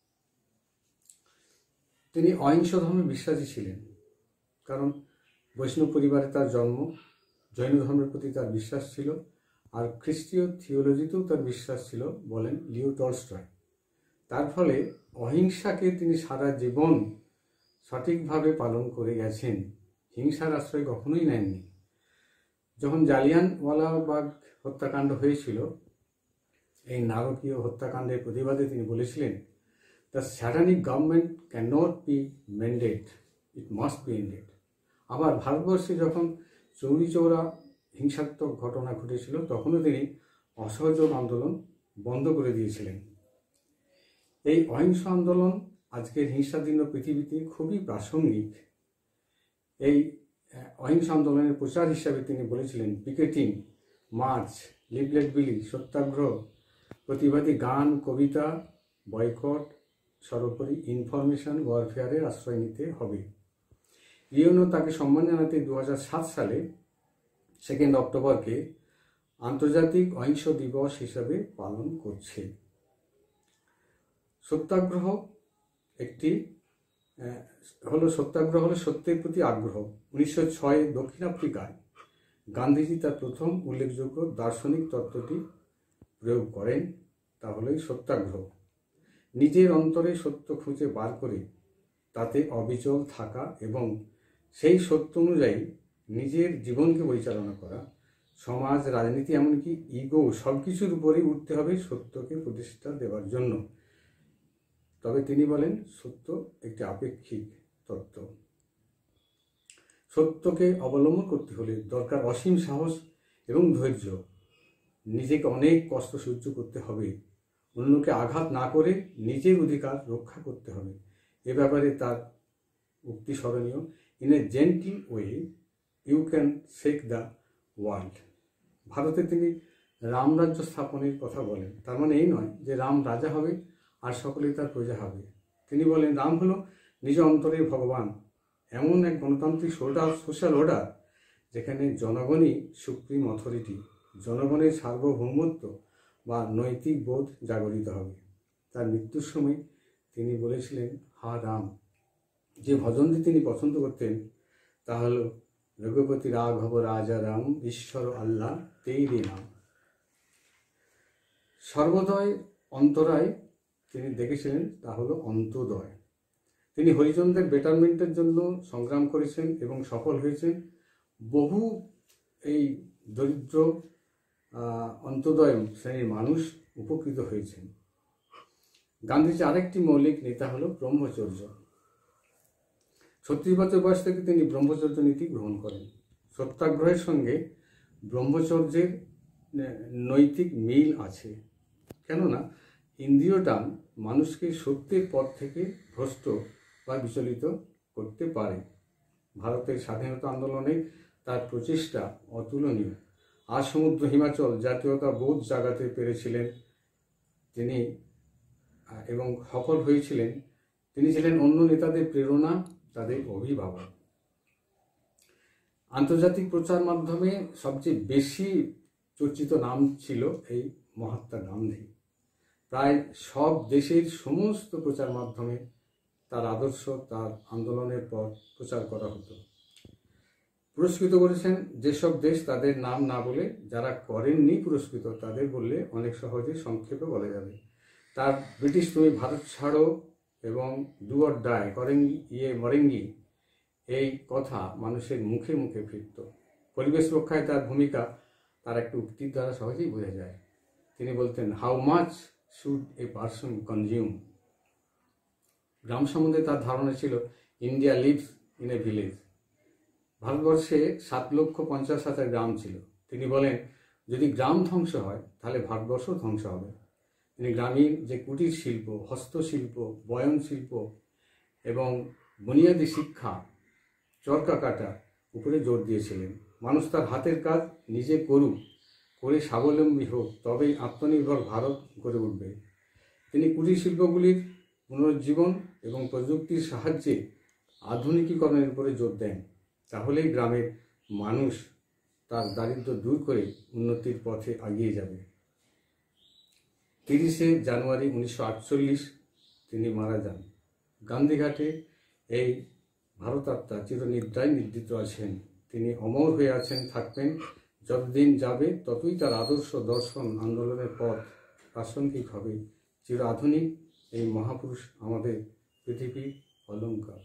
Speaker 5: তিনি অহিংস ধর্মে বিশ্বাসী ছিলেন, কারণ বৈষ্ণব পরিবারে তার জন্ম, জৈন ধর্মের প্রতি তার বিশ্বাস ছিল, আর খ্রিস্টীয় থিওলজিতেও তার বিশ্বাস ছিল, বলেন লিও টলস্টয়। তার ফলে অহিংসাকে তিনি সারা জীবন সঠিকভাবে পালন করে গেছেন, হিংসার আশ্রয় কখনোই নেননি। যখন জালিয়ানওয়ালাবাগ হত্যাকাণ্ড হয়েছিল, এই নারকীয় হত্যাকাণ্ডের প্রতিবাদে তিনি বলেছিলেন, the satanic government can not be mended, it must be ended. আবার ভারতবর্ষে যখন চৌরি চৌরা হিংসাত্মক ঘটনা ঘটেছিল, তখনও তিনি অসহযোগ আন্দোলন বন্ধ করে দিয়েছিলেন। এই অহিংস আন্দোলন আজকের হিংসাদীর্ণ পৃথিবীতে খুবই প্রাসঙ্গিক। এই অহিংস আন্দোলনের প্রচার হিসাবে তিনি বলেছিলেন পিকেটিং, মার্চ, লিফলেট বিলি, সত্যাগ্রহ, প্রতিবাদী গান, কবিতা, বয়কট, সর্বোপরি ইনফরমেশন ওয়ারফেয়ারের আশ্রয় নিতে হবে। ইউএনও তাকে সম্মান জানাতে দু হাজার সাত সালে সেকেন্ড অক্টোবরকে আন্তর্জাতিক অহিংস দিবস হিসাবে পালন করছে। সত্যাগ্রহ একটি হলো সত্যাগ্রহ হলো সত্যের প্রতি আগ্রহ। উনিশশো ছয় দক্ষিণ আফ্রিকায় গান্ধীজি তার প্রথম উল্লেখযোগ্য দার্শনিক তত্ত্বটি প্রয়োগ করেন, তা হলোই সত্যাগ্রহ। নিজের অন্তরে সত্য খুঁজে বার করে তাতে অবিচল থাকা এবং সেই সত্য অনুযায়ী নিজের জীবনকে পরিচালনা করা, সমাজ, রাজনীতি, এমনকি ইগো সব কিছুর উপরেই উঠতে হবে সত্যকে প্রতিষ্ঠা দেওয়ার জন্য। তবে তিনি বলেন সত্য একটি আপেক্ষিক তত্ত্ব। সত্যকে অবলম্বন করতে হলে দরকার অসীম সাহস এবং ধৈর্য। নিজেকে অনেক কষ্ট সহ্য করতে হবে, অন্যকে আঘাত না করে নিজের অধিকার রক্ষা করতে হবে। এ ব্যাপারে তার উক্তি স্মরণীয়, in a gentle way you can shake the world. ভারতে তিনি রামরাজ্য স্থাপনের কথা বলেন। তার মানে এই নয় যে রাম রাজা হবে আর সকলেই তার প্রজা হবে। তিনি বলেন রাম হলো নিজ অন্তরের ভগবান, এমন এক গণতান্ত্রিক সোশ্যাল অর্ডার যেখানে জনগণই সুপ্রিম অথরিটি, জনগণের সার্বভৌমত্ব বা নৈতিক বোধ জাগরিত হবে। তার মৃত্যুর সময় তিনি বলেছিলেন, হা রাম। যে ভজনটি তিনি পছন্দ করতেন তা হল রঘুপতি রাঘব রাজা রাম, ঈশ্বর আল্লাহ তেইরে নাম। সর্বদয় অন্তরায় তিনি দেখেছিলেন, তা হলো অন্তোদয়। তিনি হরিজনদের বেটারমেন্টের জন্য সংগ্রাম করেছেন এবং সফল হয়েছেন। বহু এই দরিদ্র অন্তোদয় শ্রেণীর মানুষ উপকৃত হয়েছেন। গান্ধীজির আরেকটি মৌলিক নেতা হলো ব্রহ্মচর্য। ছত্রিশ বছর বয়স থেকে তিনি ব্রহ্মচর্য নীতি গ্রহণ করেন। সত্যাগ্রহের সঙ্গে ব্রহ্মচর্যের নৈতিক মিল আছে, কেননা ইন্দ্রিয় টান মানুষকে সত্যের পথ থেকে ভ্রষ্ট বা বিচলিত করতে পারে। ভারতের স্বাধীনতা আন্দোলনে তার প্রচেষ্টা অতুলনীয়। আর সমুদ্র হিমাচল জাতীয়তা বোধ জাগাতে পেরেছিলেন তিনি এবং সফল হয়েছিলেন। তিনি ছিলেন অন্য নেতাদের প্রেরণা, তাদের অভিভাবক। আন্তর্জাতিক প্রচার মাধ্যমে সবচেয়ে বেশি চর্চিত নাম ছিল এই মহাত্মা গান্ধী। প্রায় সব দেশের সমস্ত প্রচার মাধ্যমে তার আদর্শ, তার আন্দোলনের পর প্রচার করা হতো। পুরস্কৃত করেছেন যেসব দেশ তাদের নাম না বলে, যারা করেননি পুরস্কৃত তাদের বললে অনেক সহজে সংক্ষেপে বলা যাবে। তার ব্রিটিশ তুমি ভারত ছাড়ো এবং ডু অর ডাই করেঙ্গি ইয়ে মরেঙ্গি এই কথা মানুষের মুখে মুখে ফিরত। পরিবেশ রক্ষায় তার ভূমিকা তার একটা উক্তির দ্বারা সহজেই বোঝা যায়। তিনি বলতেন, how much should a person consume. গ্রাম সম্বন্ধে তার ধারণা ছিল, India lives in a village. ভারতবর্ষে সাত লক্ষ পঞ্চাশ হাজার গ্রাম ছিল। তিনি বলেন, যদি গ্রাম ধ্বংস হয় তাহলে ভারতবর্ষ ধ্বংস হবে। তিনি গ্রামীণ যে কুটির শিল্প, হস্তশিল্প, বয়ন শিল্প এবং বুনিয়াদী শিক্ষা, চরকা কাটা উপরে জোর দিয়েছিলেন। মানুষ তার হাতের কাজ নিজে করুক, করে স্বাবলম্বী হোক, তবেই আত্মনির্ভর ভারত গড়ে উঠবে। তিনি কুটির শিল্পগুলির পুনরুজ্জীবন এবং প্রযুক্তির সাহায্যে আধুনিকীকরণের উপরে জোর দেন। তাহলেই গ্রামের মানুষ তার দারিদ্র্য দূর করে উন্নতির পথে এগিয়ে যাবে। তিরিশে জানুয়ারি উনিশশো আটচল্লিশ তিনি মারা যান। গান্ধীঘাটে এই ভারতাত্মা চিরনিদ্রায় নিদ্রিত আছেন। তিনি অমর হয়ে আছেন, থাকবেন। যতদিন যাবে ততই তার আদর্শ, দর্শন, আন্দোলনের পথ প্রাসঙ্গিক হবে। চির আধুনিক এই মহাপুরুষ আমাদের পৃথিবীর অলঙ্কার।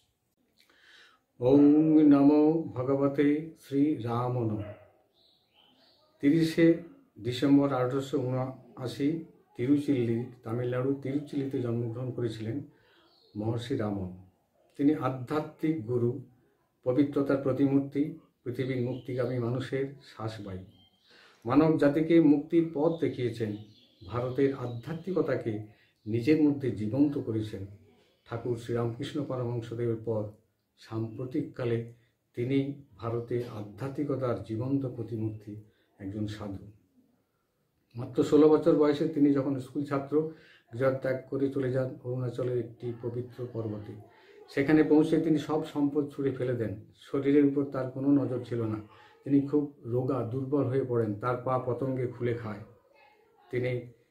Speaker 5: ওম নমো ভগবতে শ্রী রাম নমঃ। তিরিশে ডিসেম্বর আঠারোশো উনআশি তিরুচিল্লি, তামিলনাড়ু তিরুচিল্লিতে জন্মগ্রহণ করেছিলেন মহর্ষি রামন। তিনি আধ্যাত্মিক গুরু, পবিত্রতার প্রতিমূর্তি, পৃথিবীর মুক্তিগামী মানুষের শ্বাসবায়ু। মানব জাতিকে মুক্তির পথ দেখিয়েছেন, ভারতের আধ্যাত্মিকতাকে নিজের মধ্যে জীবন্ত করেছেন। ঠাকুর শ্রীরামকৃষ্ণ পরমহংসদেবের পর সাম্প্রতিককালে তিনি ভারতে আধ্যাত্মিকতার জীবন্ত প্রতিমূর্তি, একজন সাধু। মাত্র ষোলো বছর বয়সে তিনি যখন স্কুল ছাত্র গৃহ ত্যাগ করে চলে যান অরুণাচলের একটি পবিত্র পর্বতে। সেখানে পৌঁছে তিনি সব সম্পদ ছুঁড়ে ফেলে দেন। শরীরের উপর তার কোনো নজর ছিল না। তিনি খুব রোগা, দুর্বল হয়ে পড়েন। তার পা পতঙ্গে খুলে খায়। তিনি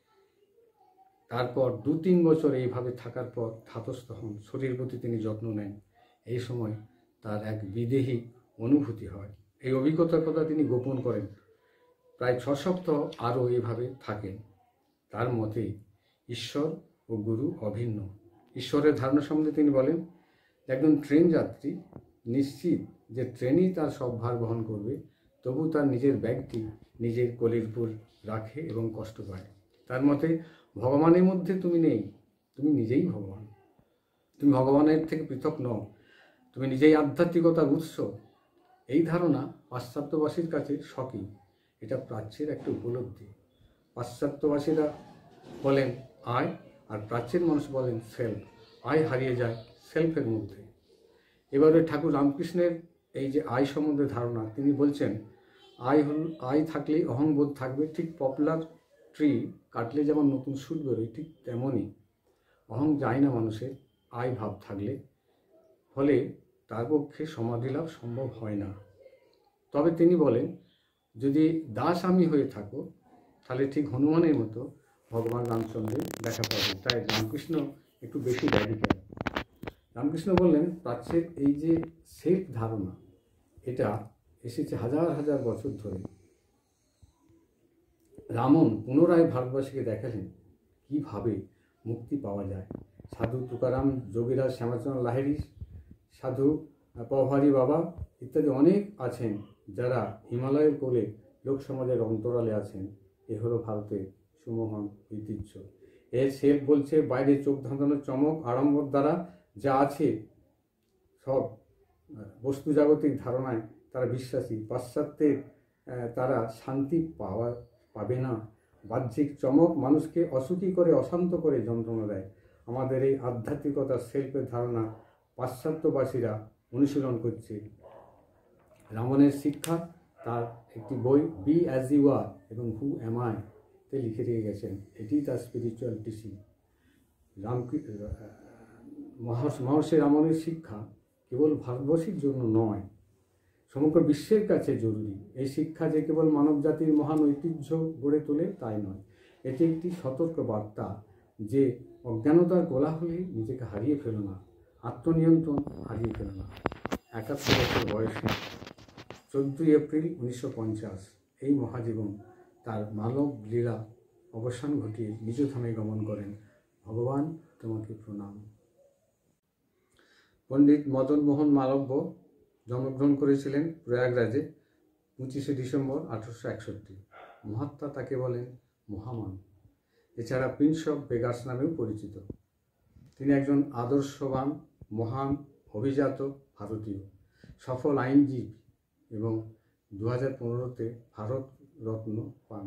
Speaker 5: তারপর দু তিন বছর এইভাবে থাকার পর ধাতস্থ হন। শরীরের প্রতি তিনি যত্ন নেন। এই সময় তার এক বিদেহী অনুভূতি হয়। এই অভিজ্ঞতার কথা তিনি গোপন করেন। প্রায় ছ সপ্তাহ আরও এইভাবে থাকেন। তার মতে ঈশ্বর ও গুরু অভিন্ন। ঈশ্বরের ধারণা সম্বন্ধে তিনি বলেন, একজন ট্রেন যাত্রী নিশ্চিত যে ট্রেনই তার সব ভার বহন করবে, তবু তার নিজের ব্যাগটি নিজের কোলের উপর রাখে এবং কষ্ট পায়। তার মতে ভগবানের মধ্যে তুমি নেই, তুমি নিজেই ভগবান। তুমি ভগবানের থেকে পৃথক নও, তুমি নিজেই আধ্যাত্মিকতার উৎস। এই ধারণা পাশ্চাত্যবাসীর কাছে শকিং। এটা প্রাচ্যের একটা উপলব্ধি। পাশ্চাত্যবাসীরা বলেন আই, আর প্রাচ্যের মানুষ বলেন সেলফ। আই হারিয়ে যায় সেলফের মধ্যে। এবারে ঠাকুর রামকৃষ্ণের এই যে আই সম্বন্ধে ধারণা, তিনি বলছেন আই হল আই থাকলেই অহংবোধ থাকবে। ঠিক পপুলার ট্রি কাটলে যেমন নতুন শুট বেরোয়, ঠিক তেমনই অহং যায় না মানুষের আই ভাব থাকলে। ফলে তার পক্ষে সমাধি লাভ সম্ভব হয় না। তবে তিনি বলেন, যদি দাস আমি হয়ে থাকো তাহলে ঠিক হনুমানের মতো ভগবান রামচন্দ্রের দেখা পাবে। তাই রামকৃষ্ণ একটু বেশি র্যাডিক্যাল। রামকৃষ্ণ বললেন, প্রাচ্যের এই যে সেলফ ধারণা, এটা এসেছে হাজার হাজার বছর ধরে। রামন পুনরায় ভারতবাসীকে দেখালেন কিভাবে মুক্তি পাওয়া যায়। সাধু তুকারাম, যোগীরাজ শ্যামাচরণ লাহিড়ী, সাধু পওহারী বাবা ইত্যাদি অনেক আছেন যারা হিমালয়ের কোলে লোক সমাজের অন্তরালে আছেন। এ হলো ভারতের সুমহান ঐতিহ্য। এর সেলফ বলছে বাইরে চোখ ধাঁধানোর চমক, আড়ম্বর দ্বারা যা আছে সব বস্তু জাগতিক ধারণায় তারা বিশ্বাসী। পাশ্চাত্যের তারা শান্তি পাওয়া পাবে না। বাহ্যিক চমক মানুষকে অসুখী করে, অশান্ত করে যন্ত্রণা দেয়। আমাদের এই আধ্যাত্মিকতার সেলফের ধারণা পাশ্চাত্যবাসীরা অনুশীলন করছে। রামনের শিক্ষা তার একটি বই বি অ্যাজ ইউ আর এবং হু অ্যাম আই তে লিখে দিয়ে গেছেন। এটি তার স্পিরিচুয়াল টিচিং। রাম মহর্ষি রামনের শিক্ষা কেবল ভারতবর্ষের জন্য নয়, সমগ্র বিশ্বের কাছে জরুরি। এই শিক্ষা যে কেবল মানব জাতির মহান ঐতিহ্য গড়ে তোলে তাই নয়, এটি একটি সতর্ক বার্তা যে অজ্ঞানতার কোলাহলে নিজেকে হারিয়ে ফেলো না, আত্মনিয়ন্ত্রণ হারিয়ে ফেলো না। একাত্তর বছর বয়সে চোদ্দোই এপ্রিল উনিশশো পঞ্চাশ এই মহাজীবন তার মানব লীলা অবসান ঘটিয়ে নিজ ধামে গমন করেন। ভগবান তোমাকে প্রণাম। পণ্ডিত মদন মোহন মালব্য জন্মগ্রহণ করেছিলেন প্রয়াগরাজে পঁচিশে ডিসেম্বর আঠারোশো একষট্টি। মহাত্মা তাকে বলেন মহামান, এছাড়া প্রিন্স অফ বেগার্স নামেও পরিচিত। তিনি একজন আদর্শবান মহান অভিজাত ভারতীয়, সফল আইনজীবী এবং দু হাজার পনেরোতে ভারত রত্ন পান।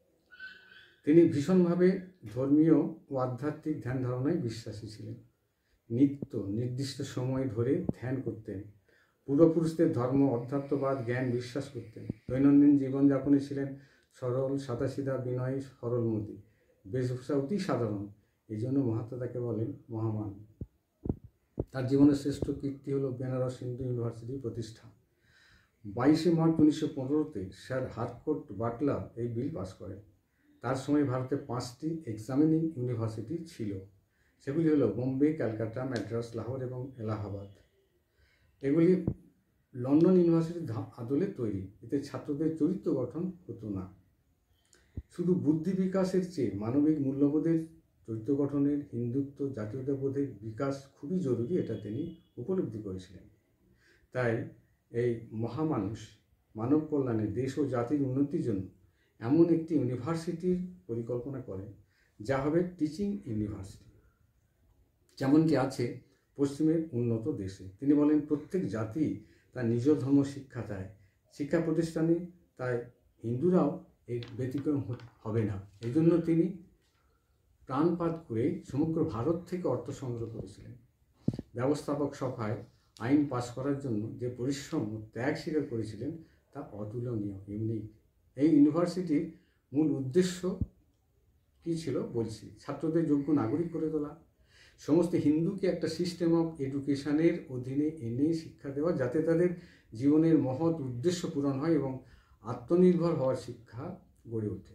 Speaker 5: তিনি ভীষণভাবে ধর্মীয় ও আধ্যাত্মিক ধ্যান ধারণায় বিশ্বাসী ছিলেন। নিত্য নির্দিষ্ট সময় ধরে ধ্যান করতেন। পূর্বপুরুষদের ধর্ম, অধ্যাত্মবাদ, জ্ঞান বিশ্বাস করতেন। দৈনন্দিন জীবনযাপনে ছিলেন সরল, সাদাসিধা, বিনয়ী, সরলমতি, বেশভূষা অতি সাধারণ। এই জন্য মহাত্মা তাকে বলেন মহামান। তার জীবনের শ্রেষ্ঠ কীর্তি হল বেনারস হিন্দু ইউনিভার্সিটি প্রতিষ্ঠা। বাইশে মার্চ উনিশশো পনেরোতে স্যার হারকোর্ট বাটলার এই বিল পাস করেন। তার সময় ভারতে পাঁচটি এক্সামিনিং ইউনিভার্সিটি ছিল। সেগুলি হলো বোম্বে, ক্যালকাটা, ম্যাড্রাস, লাহোর এবং এলাহাবাদ। এগুলি লন্ডন ইউনিভার্সিটির আদলে তৈরি। এতে ছাত্রদের চরিত্র গঠন হতো না। শুধু বুদ্ধি বিকাশের চেয়ে মানবিক মূল্যবোধের চরিত্র গঠনের, হিন্দুত্ব, জাতীয়তাবোধের বিকাশ খুবই জরুরি, এটা তিনি উপলব্ধি করেছিলেন। তাই এই মহামানুষ মানব কল্যাণে, দেশ ও জাতির উন্নতির জন্য এমন একটি ইউনিভার্সিটির পরিকল্পনা করেন যা হবে টিচিং ইউনিভার্সিটি, যেমনটি আছে পশ্চিমের উন্নত দেশে। তিনি বলেন প্রত্যেক জাতি তার নিজ ধর্ম শিক্ষা দেয় শিক্ষা প্রতিষ্ঠানে, তাই হিন্দুরাও এর ব্যতিক্রম হবে না। এই জন্য তিনি প্রাণপাত করে সমগ্র ভারত থেকে অর্থ সংগ্রহ করেছিলেন। ব্যবস্থাপক সভায় আইন পাশ করার জন্য যে পরিশ্রম ও ত্যাগ স্বীকার করেছিলেন তা অতুলনীয়, ইউনিক। এই ইউনিভার্সিটির মূল উদ্দেশ্য কী ছিল বলছি, ছাত্রদের যোগ্য নাগরিক করে তোলা, সমস্ত হিন্দুকে একটা সিস্টেম অফ এডুকেশনের অধীনে এনে শিক্ষা দেওয়া, যাতে তাদের জীবনের মহৎ উদ্দেশ্য পূরণ হয় এবং আত্মনির্ভর হওয়ার শিক্ষা গড়ে ওঠে।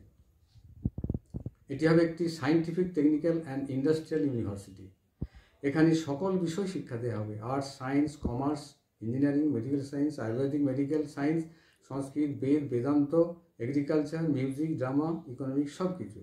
Speaker 5: এটি হবে একটি scientific, technical and industrial university. এখানে সকল বিষয় শিক্ষা দেওয়া হবে, arts, science, commerce, engineering, medical science, Ayurvedic medical science, Sanskrit, Veda, Vedanta, agriculture, music, drama, economics, সব কিছু।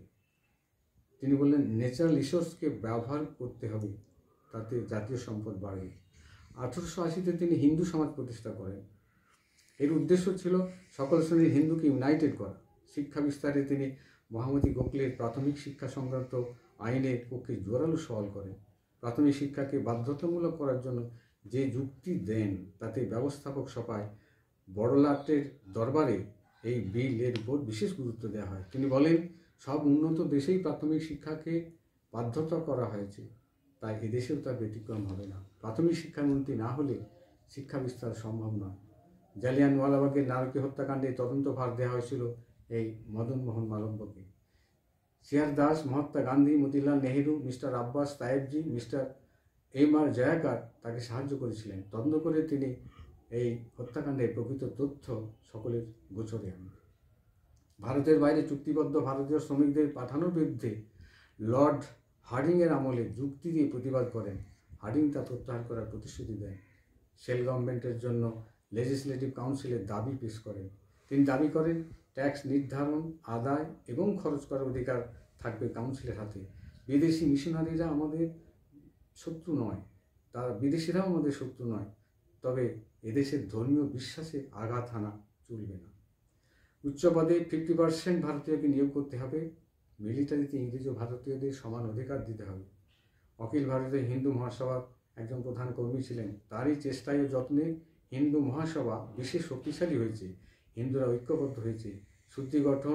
Speaker 5: তিনি বললেন ন্যাচারাল রিসোর্সকে ব্যবহার করতে হবে, তাতে জাতীয় সম্পদ বাড়বে। আঠারোশো আশিতে তিনি হিন্দু সমাজ প্রতিষ্ঠা করেন। এর উদ্দেশ্য ছিল সকল শ্রেণীর হিন্দুকে ইউনাইটেড করা। শিক্ষা বিস্তারে তিনি মহামতি গোখলের প্রাথমিক শিক্ষা সংক্রান্ত আইনের পক্ষে জোরালো সওয়াল করেন। প্রাথমিক শিক্ষাকে বাধ্যতামূলক করার জন্য যে যুক্তি দেন, তাতে ব্যবস্থাপক সভায় বড়লাটের দরবারে এই বিলের উপর বিশেষ গুরুত্ব দেওয়া হয়। তিনি বলেন সব উন্নত দেশেই প্রাথমিক শিক্ষাকে বাধ্যতা করা হয়েছে, তাই এদেশেও তার ব্যতিক্রম হবে না। প্রাথমিক শিক্ষামন্ত্রী না হলে শিক্ষা বিস্তার সম্ভব নয়। জালিয়ানওয়ালাবাগের নারকী হত্যাকাণ্ডে তদন্তভার দেওয়া হয়েছিল এই মদন মোহন মালব্যকে। C R Das, Mahatma Gandhi, Motilal Nehru, mister Abbas Tyabji, mister M R Jayakar তাকে সাহায্য করেছিলেন। তদন্ত করে তিনি এই হত্যাকাণ্ডের প্রকৃত তথ্য সকলের গোচরে আনেন। ভারতের বাইরে চুক্তিবদ্ধ ভারতীয় শ্রমিকদের পাঠানোর বিরুদ্ধে লর্ড হার্ডিংয়ের আমলে যুক্তি দিয়ে প্রতিবাদ করেন। হার্ডিং তা প্রত্যাহার করার প্রতিশ্রুতি দেন। সেল গভর্নমেন্টের জন্য লেজিসলেটিভ কাউন্সিলের দাবি পেশ করেন। তিনি দাবি করেন ট্যাক্স নির্ধারণ, আদায় এবং খরচ করার অধিকার থাকবে কাউন্সিলের হাতে। বিদেশি মিশনারিরা আমাদের শত্রু নয়, তারা বিদেশিরাও আমাদের শত্রু নয়, তবে এদেশের ধর্মীয় বিশ্বাসে আঘাত হানা চলবে না। উচ্চ পদে ফিফটি পার্সেন্ট ভারতীয়কে নিয়োগ করতে হবে। মিলিটারিতে ইংরেজ ও ভারতীয়দের সমান অধিকার দিতে হবে। অখিল ভারতীয় হিন্দু মহাসভার একজন প্রধান কর্মী ছিলেন। তারই চেষ্টায় ও যত্নে হিন্দু মহাসভা বিশেষ শক্তিশালী হয়েছে। হিন্দুরা ঐক্যবদ্ধ হয়েছে। শুদ্ধি গঠন,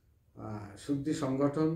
Speaker 5: শুদ্ধি সংগঠন,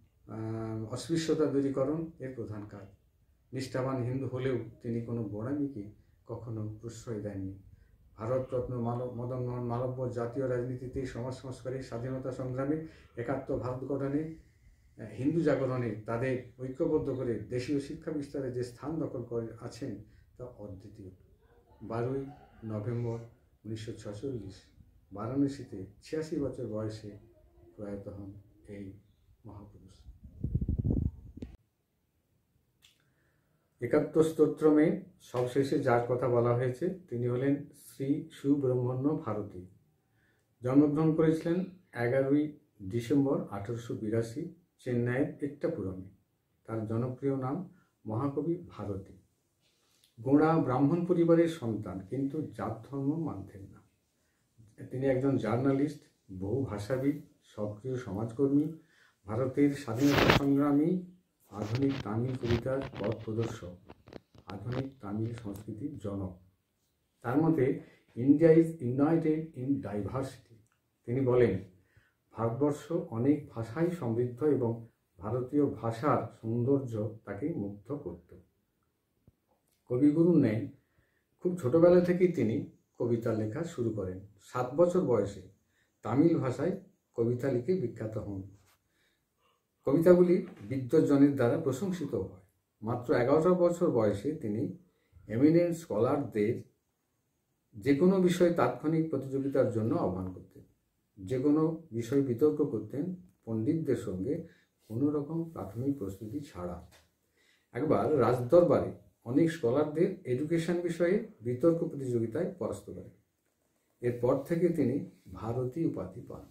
Speaker 5: অস্পৃশ্যতা দূরীকরণ এর প্রধান কাজ। নিষ্ঠাবান হিন্দু হলেও তিনি কোনো গোঁড়ামিকে কখনো প্রশ্রয় দেননি। ভারতরত্ন মালব মদন মোহন মালব্য জাতীয় রাজনীতিতে, সমাজ সংস্কারে, স্বাধীনতা সংগ্রামে, একাত্ম ভারত গঠনে, হিন্দু জাগরণে তাদের ঐক্যবদ্ধ করে দেশীয় শিক্ষা বিস্তারে যে স্থান দখল করে আছেন তা অদ্বিতীয়। বারোই নভেম্বর উনিশশো ছচল্লিশ বারাণসীতে ছিয়াশি বছর বয়সে প্রয়াত হন এই মহাপুরুষ। একাত্তর স্তোত্রমে সবশেষে যার কথা বলা হয়েছে তিনি হলেন শ্রী সুব্রহ্মণ্য ভারতী। জন্মগ্রহণ করেছিলেন এগারোই ডিসেম্বর আঠারোশো বিরাশি চেন্নাইয়ের একটাপুরমে। তার জনপ্রিয় নাম মহাকবি ভারতী। গোঁড়া ব্রাহ্মণ পরিবারের সন্তান, কিন্তু জাত ধর্ম মানতেন না। তিনি একজন জার্নালিস্ট, বহু ভাষাবিদ, সক্রিয় সমাজকর্মী, ভারতের স্বাধীনতা সংগ্রামী, আধুনিক তামিল কবিতার পথ প্রদর্শক, আধুনিক তামিল সংস্কৃতির জনক। তার মতে India is united in diversity. তিনি বলেন, ভারতবর্ষ অনেক ভাষায় সমৃদ্ধ এবং ভারতীয় ভাষার সৌন্দর্য তাকে মুগ্ধ করত। কবিগুরুর ন্যায় খুব ছোটবেলা থেকেই তিনি কবিতা লেখা শুরু করেন। সাত বছর বয়সে তামিল ভাষায় কবিতা লিখে বিখ্যাত হন। কবিতাগুলি বিদ্বজ্জনের দ্বারা প্রশংসিত হয়। মাত্র এগারো বছর বয়সে তিনি এমিনেন্ট স্কলারদের যে কোনো বিষয়ে তাৎক্ষণিক প্রতিযোগিতার জন্য আহ্বান করতেন। যে কোনো বিষয় বিতর্ক করতেন পণ্ডিতদের সঙ্গে, কোনো রকম প্রাথমিক প্রস্তুতি ছাড়া। একবার রাজদরবারে অনেক স্কলারদের এডুকেশন বিষয়ে বিতর্ক প্রতিযোগিতায় পরাস্ত করেন। এরপর থেকে তিনি ভারতী উপাধি পান।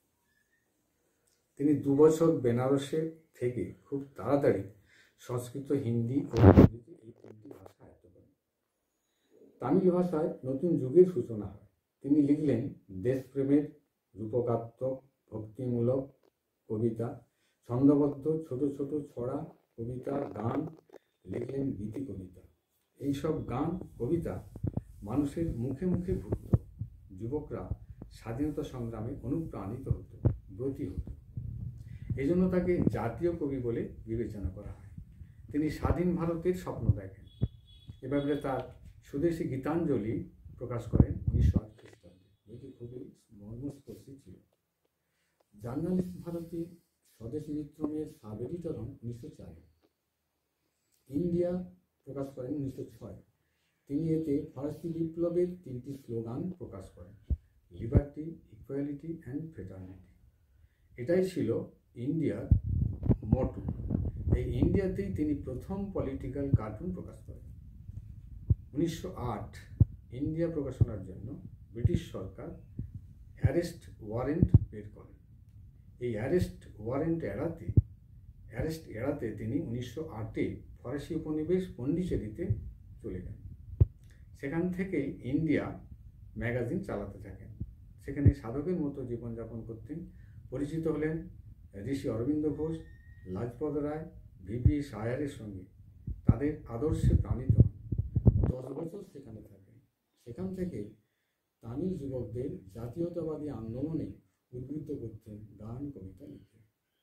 Speaker 5: তিনি দু বছর বেনারসে থেকে খুব তাড়াতাড়ি সংস্কৃত, হিন্দি ও ইংরেজি এই তিনটি ভাষা আয়ত্ত করেন। তামিল ভাষায় নতুন যুগের সূচনা হয়। তিনি লিখলেন দেশপ্রেমের রূপকাত্মক ভক্তিমূলক কবিতা, ছন্দবদ্ধ ছোট ছোট ছড়া, কবিতা, গান। লিখলেন গীতি কবিতা। এইসব গান, কবিতা মানুষের মুখে মুখে ঘুরত। যুবকরা স্বাধীনতা সংগ্রামে অনুপ্রাণিত হতো, ব্রতী হতো। এই জন্য তাকে জাতীয় কবি বলে বিবেচনা করা হয়। তিনি স্বাধীন ভারতের স্বপ্ন দেখেন। এ ব্যাপারে তার স্বদেশী গীতাঞ্জলি প্রকাশ করেন উনিশশো আট খ্রিস্টাব্দে। বইটি খুবই মর্মস্পর্শী ছিল। জার্নালিস্ট ভারতী স্বদেশী মিত্রমের সাব এডিটর হন উনিশশো চারে। ইন্ডিয়া প্রকাশ করেন উনিশশো ছয়। তিনি এতে ফরাসি বিপ্লবের তিনটি স্লোগান প্রকাশ করেন, লিবার্টি, ইকুয়ালিটি অ্যান্ড ফ্রেটার্নিটি। এটাই ছিল ইন্ডিয়ার মটো। এই ইন্ডিয়াতেই তিনি প্রথম পলিটিক্যাল কার্টুন প্রকাশ করেন। উনিশশো আট ইন্ডিয়া প্রকাশনার জন্য ব্রিটিশ সরকার অ্যারেস্ট ওয়ারেন্ট বের করেন। এই অ্যারেস্ট ওয়ারেন্ট এড়াতে অ্যারেস্ট এড়াতে তিনি উনিশশো আটে ফরাসি উপনিবেশ পন্ডিচেরিতে চলে যান। সেখান থেকে ইন্ডিয়া ম্যাগাজিন চালাতে থাকেন। সেখানে সাধকের মতো জীবনযাপন করতেন। পরিচিত হলেন ঋষি অরবিন্দ ঘোষ, লাজপত রায়, ভিভি সায়ারের সঙ্গে। তাদের আদর্শে প্রাণিত হন। দশ বছর সেখানে থাকেন। সেখান থেকে তামিল যুবকদের জাতীয়তাবাদী আন্দোলনে উদ্বুদ্ধ করতেন গান, কবিতা লিখে।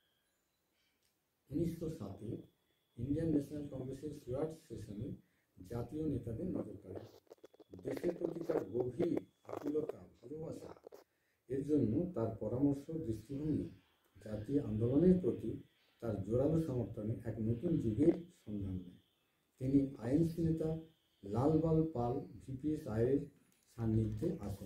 Speaker 5: উনিশশো সাতে ইন্ডিয়ান ন্যাশনাল কংগ্রেসের সুরাট সেশনে জাতীয় নেতাদের নজর কাড়েন। দেশের প্রতি তার গভীর আকুলতা, ভালোবাসা, এর জন্য তার পরামর্শ, দৃষ্টিভঙ্গি জাতীয় আন্দোলনের প্রতি তার জোরালো সমর্থনে এক নতুন যুগের সন্ধান দেন। তিনি আইএনসি নেতা লালবাল পাল ভিপিএস আয়ের সান্নিধ্যে আসেন।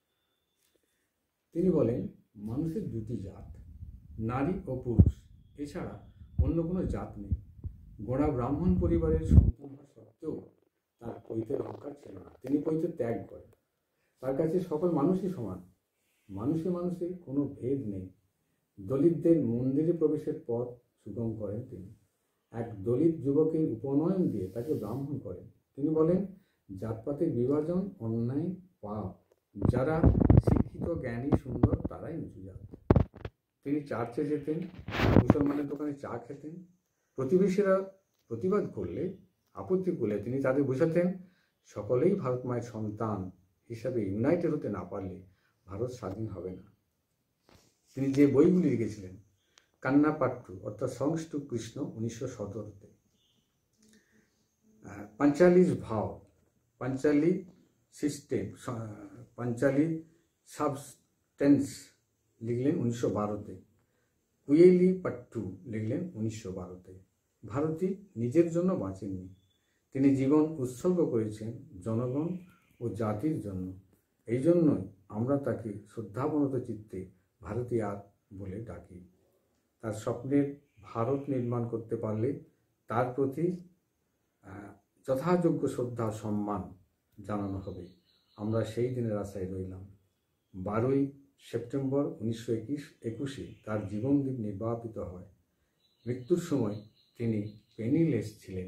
Speaker 5: তিনি বলেন, মানুষের দুটি জাত, নারী ও পুরুষ, এছাড়া অন্য কোনো জাত নেই। গোড়া ব্রাহ্মণ পরিবারের সন্তান হওয়া সত্ত্বেও তার পৈতের অহংকার ছিল না। তিনি পৈতের ত্যাগ করেন। তার কাছে সকল মানুষই সমান। মানুষে মানুষে কোনো ভেদ নেই। দলিতদের মন্দিরে প্রবেশের পথ সুগম করেন তিনি। এক দলিত যুবকের উপনয়ন দিয়ে তাকে ব্রাহ্মণ করেন। তিনি বলেন, জাতপাতের বিভাজন অন্যায়, পাপ। যারা শিক্ষিত, জ্ঞানী, সুন্দর তারাই উঁচু জাত। তিনি চার্চে যেতেন, মুসলমানের দোকানে চা খেতেন। প্রতিবেশীরা প্রতিবাদ করলে, আপত্তি করলে তিনি তাদের বোঝাতেন সকলেই ভারত মায়ের সন্তান হিসাবে ইউনাইটেড হতে না পারলে ভারত স্বাধীন হবে না। তিনি যে বইগুলি লিখেছিলেন, কান্না পাট্টু অর্থাৎ সংস টু কৃষ্ণ উনিশশো সতেরোতে, পাঞ্চালির ভাও, পাঞ্চালি সিস্টেম, পাঞ্চালি সাবস্টেন্স লিখলেন উনিশশো বারোতে, কুয়েলি পাট্টু লিখলেন উনিশশো বারোতে। ভারতী নিজের জন্য বাঁচেননি। তিনি জীবন উৎসর্গ করেছেন জনগণ ও জাতির জন্য। এই জন্যই আমরা তাকে শ্রদ্ধাবনত চিত্তে ভারতীয়ার বলে ডাকি। তার স্বপ্নের ভারত নির্মাণ করতে পারলে তার প্রতি যথাযোগ্য শ্রদ্ধা সম্মান জানানো হবে। আমরা সেই দিনের আশায় রইলাম। বারোই সেপ্টেম্বর উনিশশো একুশ একুশে তার জীবনদীপ নির্বাপিত হয়। মৃত্যুর সময় তিনি পেনিলেস ছিলেন।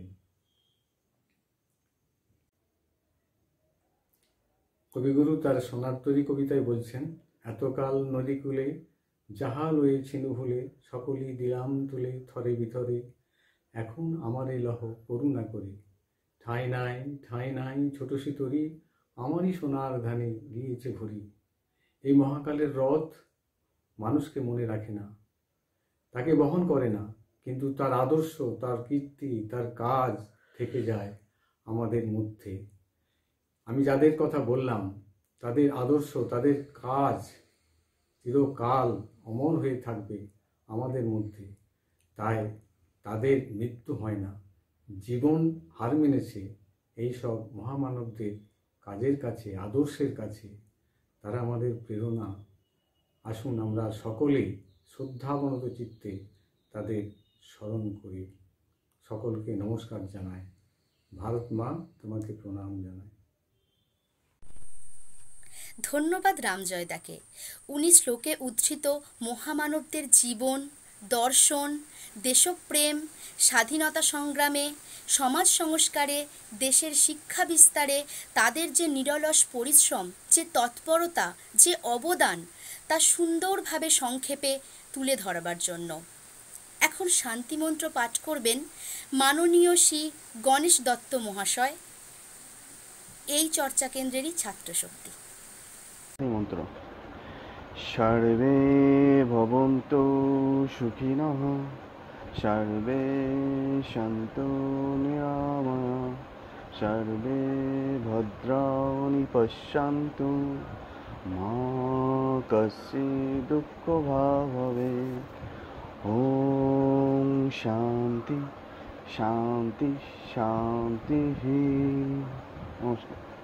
Speaker 5: কবিগুরু তার সোনারতরী কবিতায় বলছেন, এতকাল নদীকূলে যাহা লয়েছিনু ভুলে, সকলই দিলাম তুলে থরে বিথরে, এখন আমারে লহ করুণা করে। ঠাঁই নাই ঠাঁই নাই ছোট শীতরি, আমারই সোনার ধানে গিয়েছে ভরি। এই মহাকালের রথ মানুষকে মনে রাখে না, তাকে বহন করে না, কিন্তু তার আদর্শ, তার কীর্তি, তার কাজ থেকে যায় আমাদের মধ্যে। আমি যাদের কথা বললাম, তাদের আদর্শ, তাদের কাজ চিরকাল অমর হয়ে থাকবে আমাদের মধ্যে। তাই তাদের মৃত্যু হয় না, জীবন হার মেনেছে এই সব মহামানবদের কাজের কাছে, আদর্শের কাছে। তারা আমাদের প্রেরণা। আসুন আমরা সকলেই শ্রদ্ধাবনত চিত্তে তাদের স্মরণ করি। সকলকে নমস্কার জানাই। ভারত মা তোমাকে প্রণাম জানাই।
Speaker 1: ধন্যবাদ রামজয়দাকে। উনি শ্লোকে উদ্ধৃত মহামানবদের জীবন, দর্শন, দেশপ্রেম, স্বাধীনতা সংগ্রামে, সমাজ সংস্কারে, দেশের শিক্ষা বিস্তারে তাদের যে নিরলস পরিশ্রম, যে তৎপরতা, যে অবদান, তা সুন্দরভাবে সংক্ষেপে তুলে ধরবার জন্য এখন শান্তিমন্ত্র পাঠ করবেন মাননীয় শ্রী গণেশ দত্ত মহাশয়, এই চর্চা কেন্দ্রেরই ছাত্রশক্তি।
Speaker 6: মন্ত্র। সর্বে ভবন্তু সুখিনঃ, সর্বে সন্তু নিরাময়াঃ, সর্বে ভদ্রাণি পশ্যন্তু, মা কশ্চিৎ দুঃখভাগ্ ভবেৎ। ওম শান্তি শান্তি শান্তি। নমস্কার।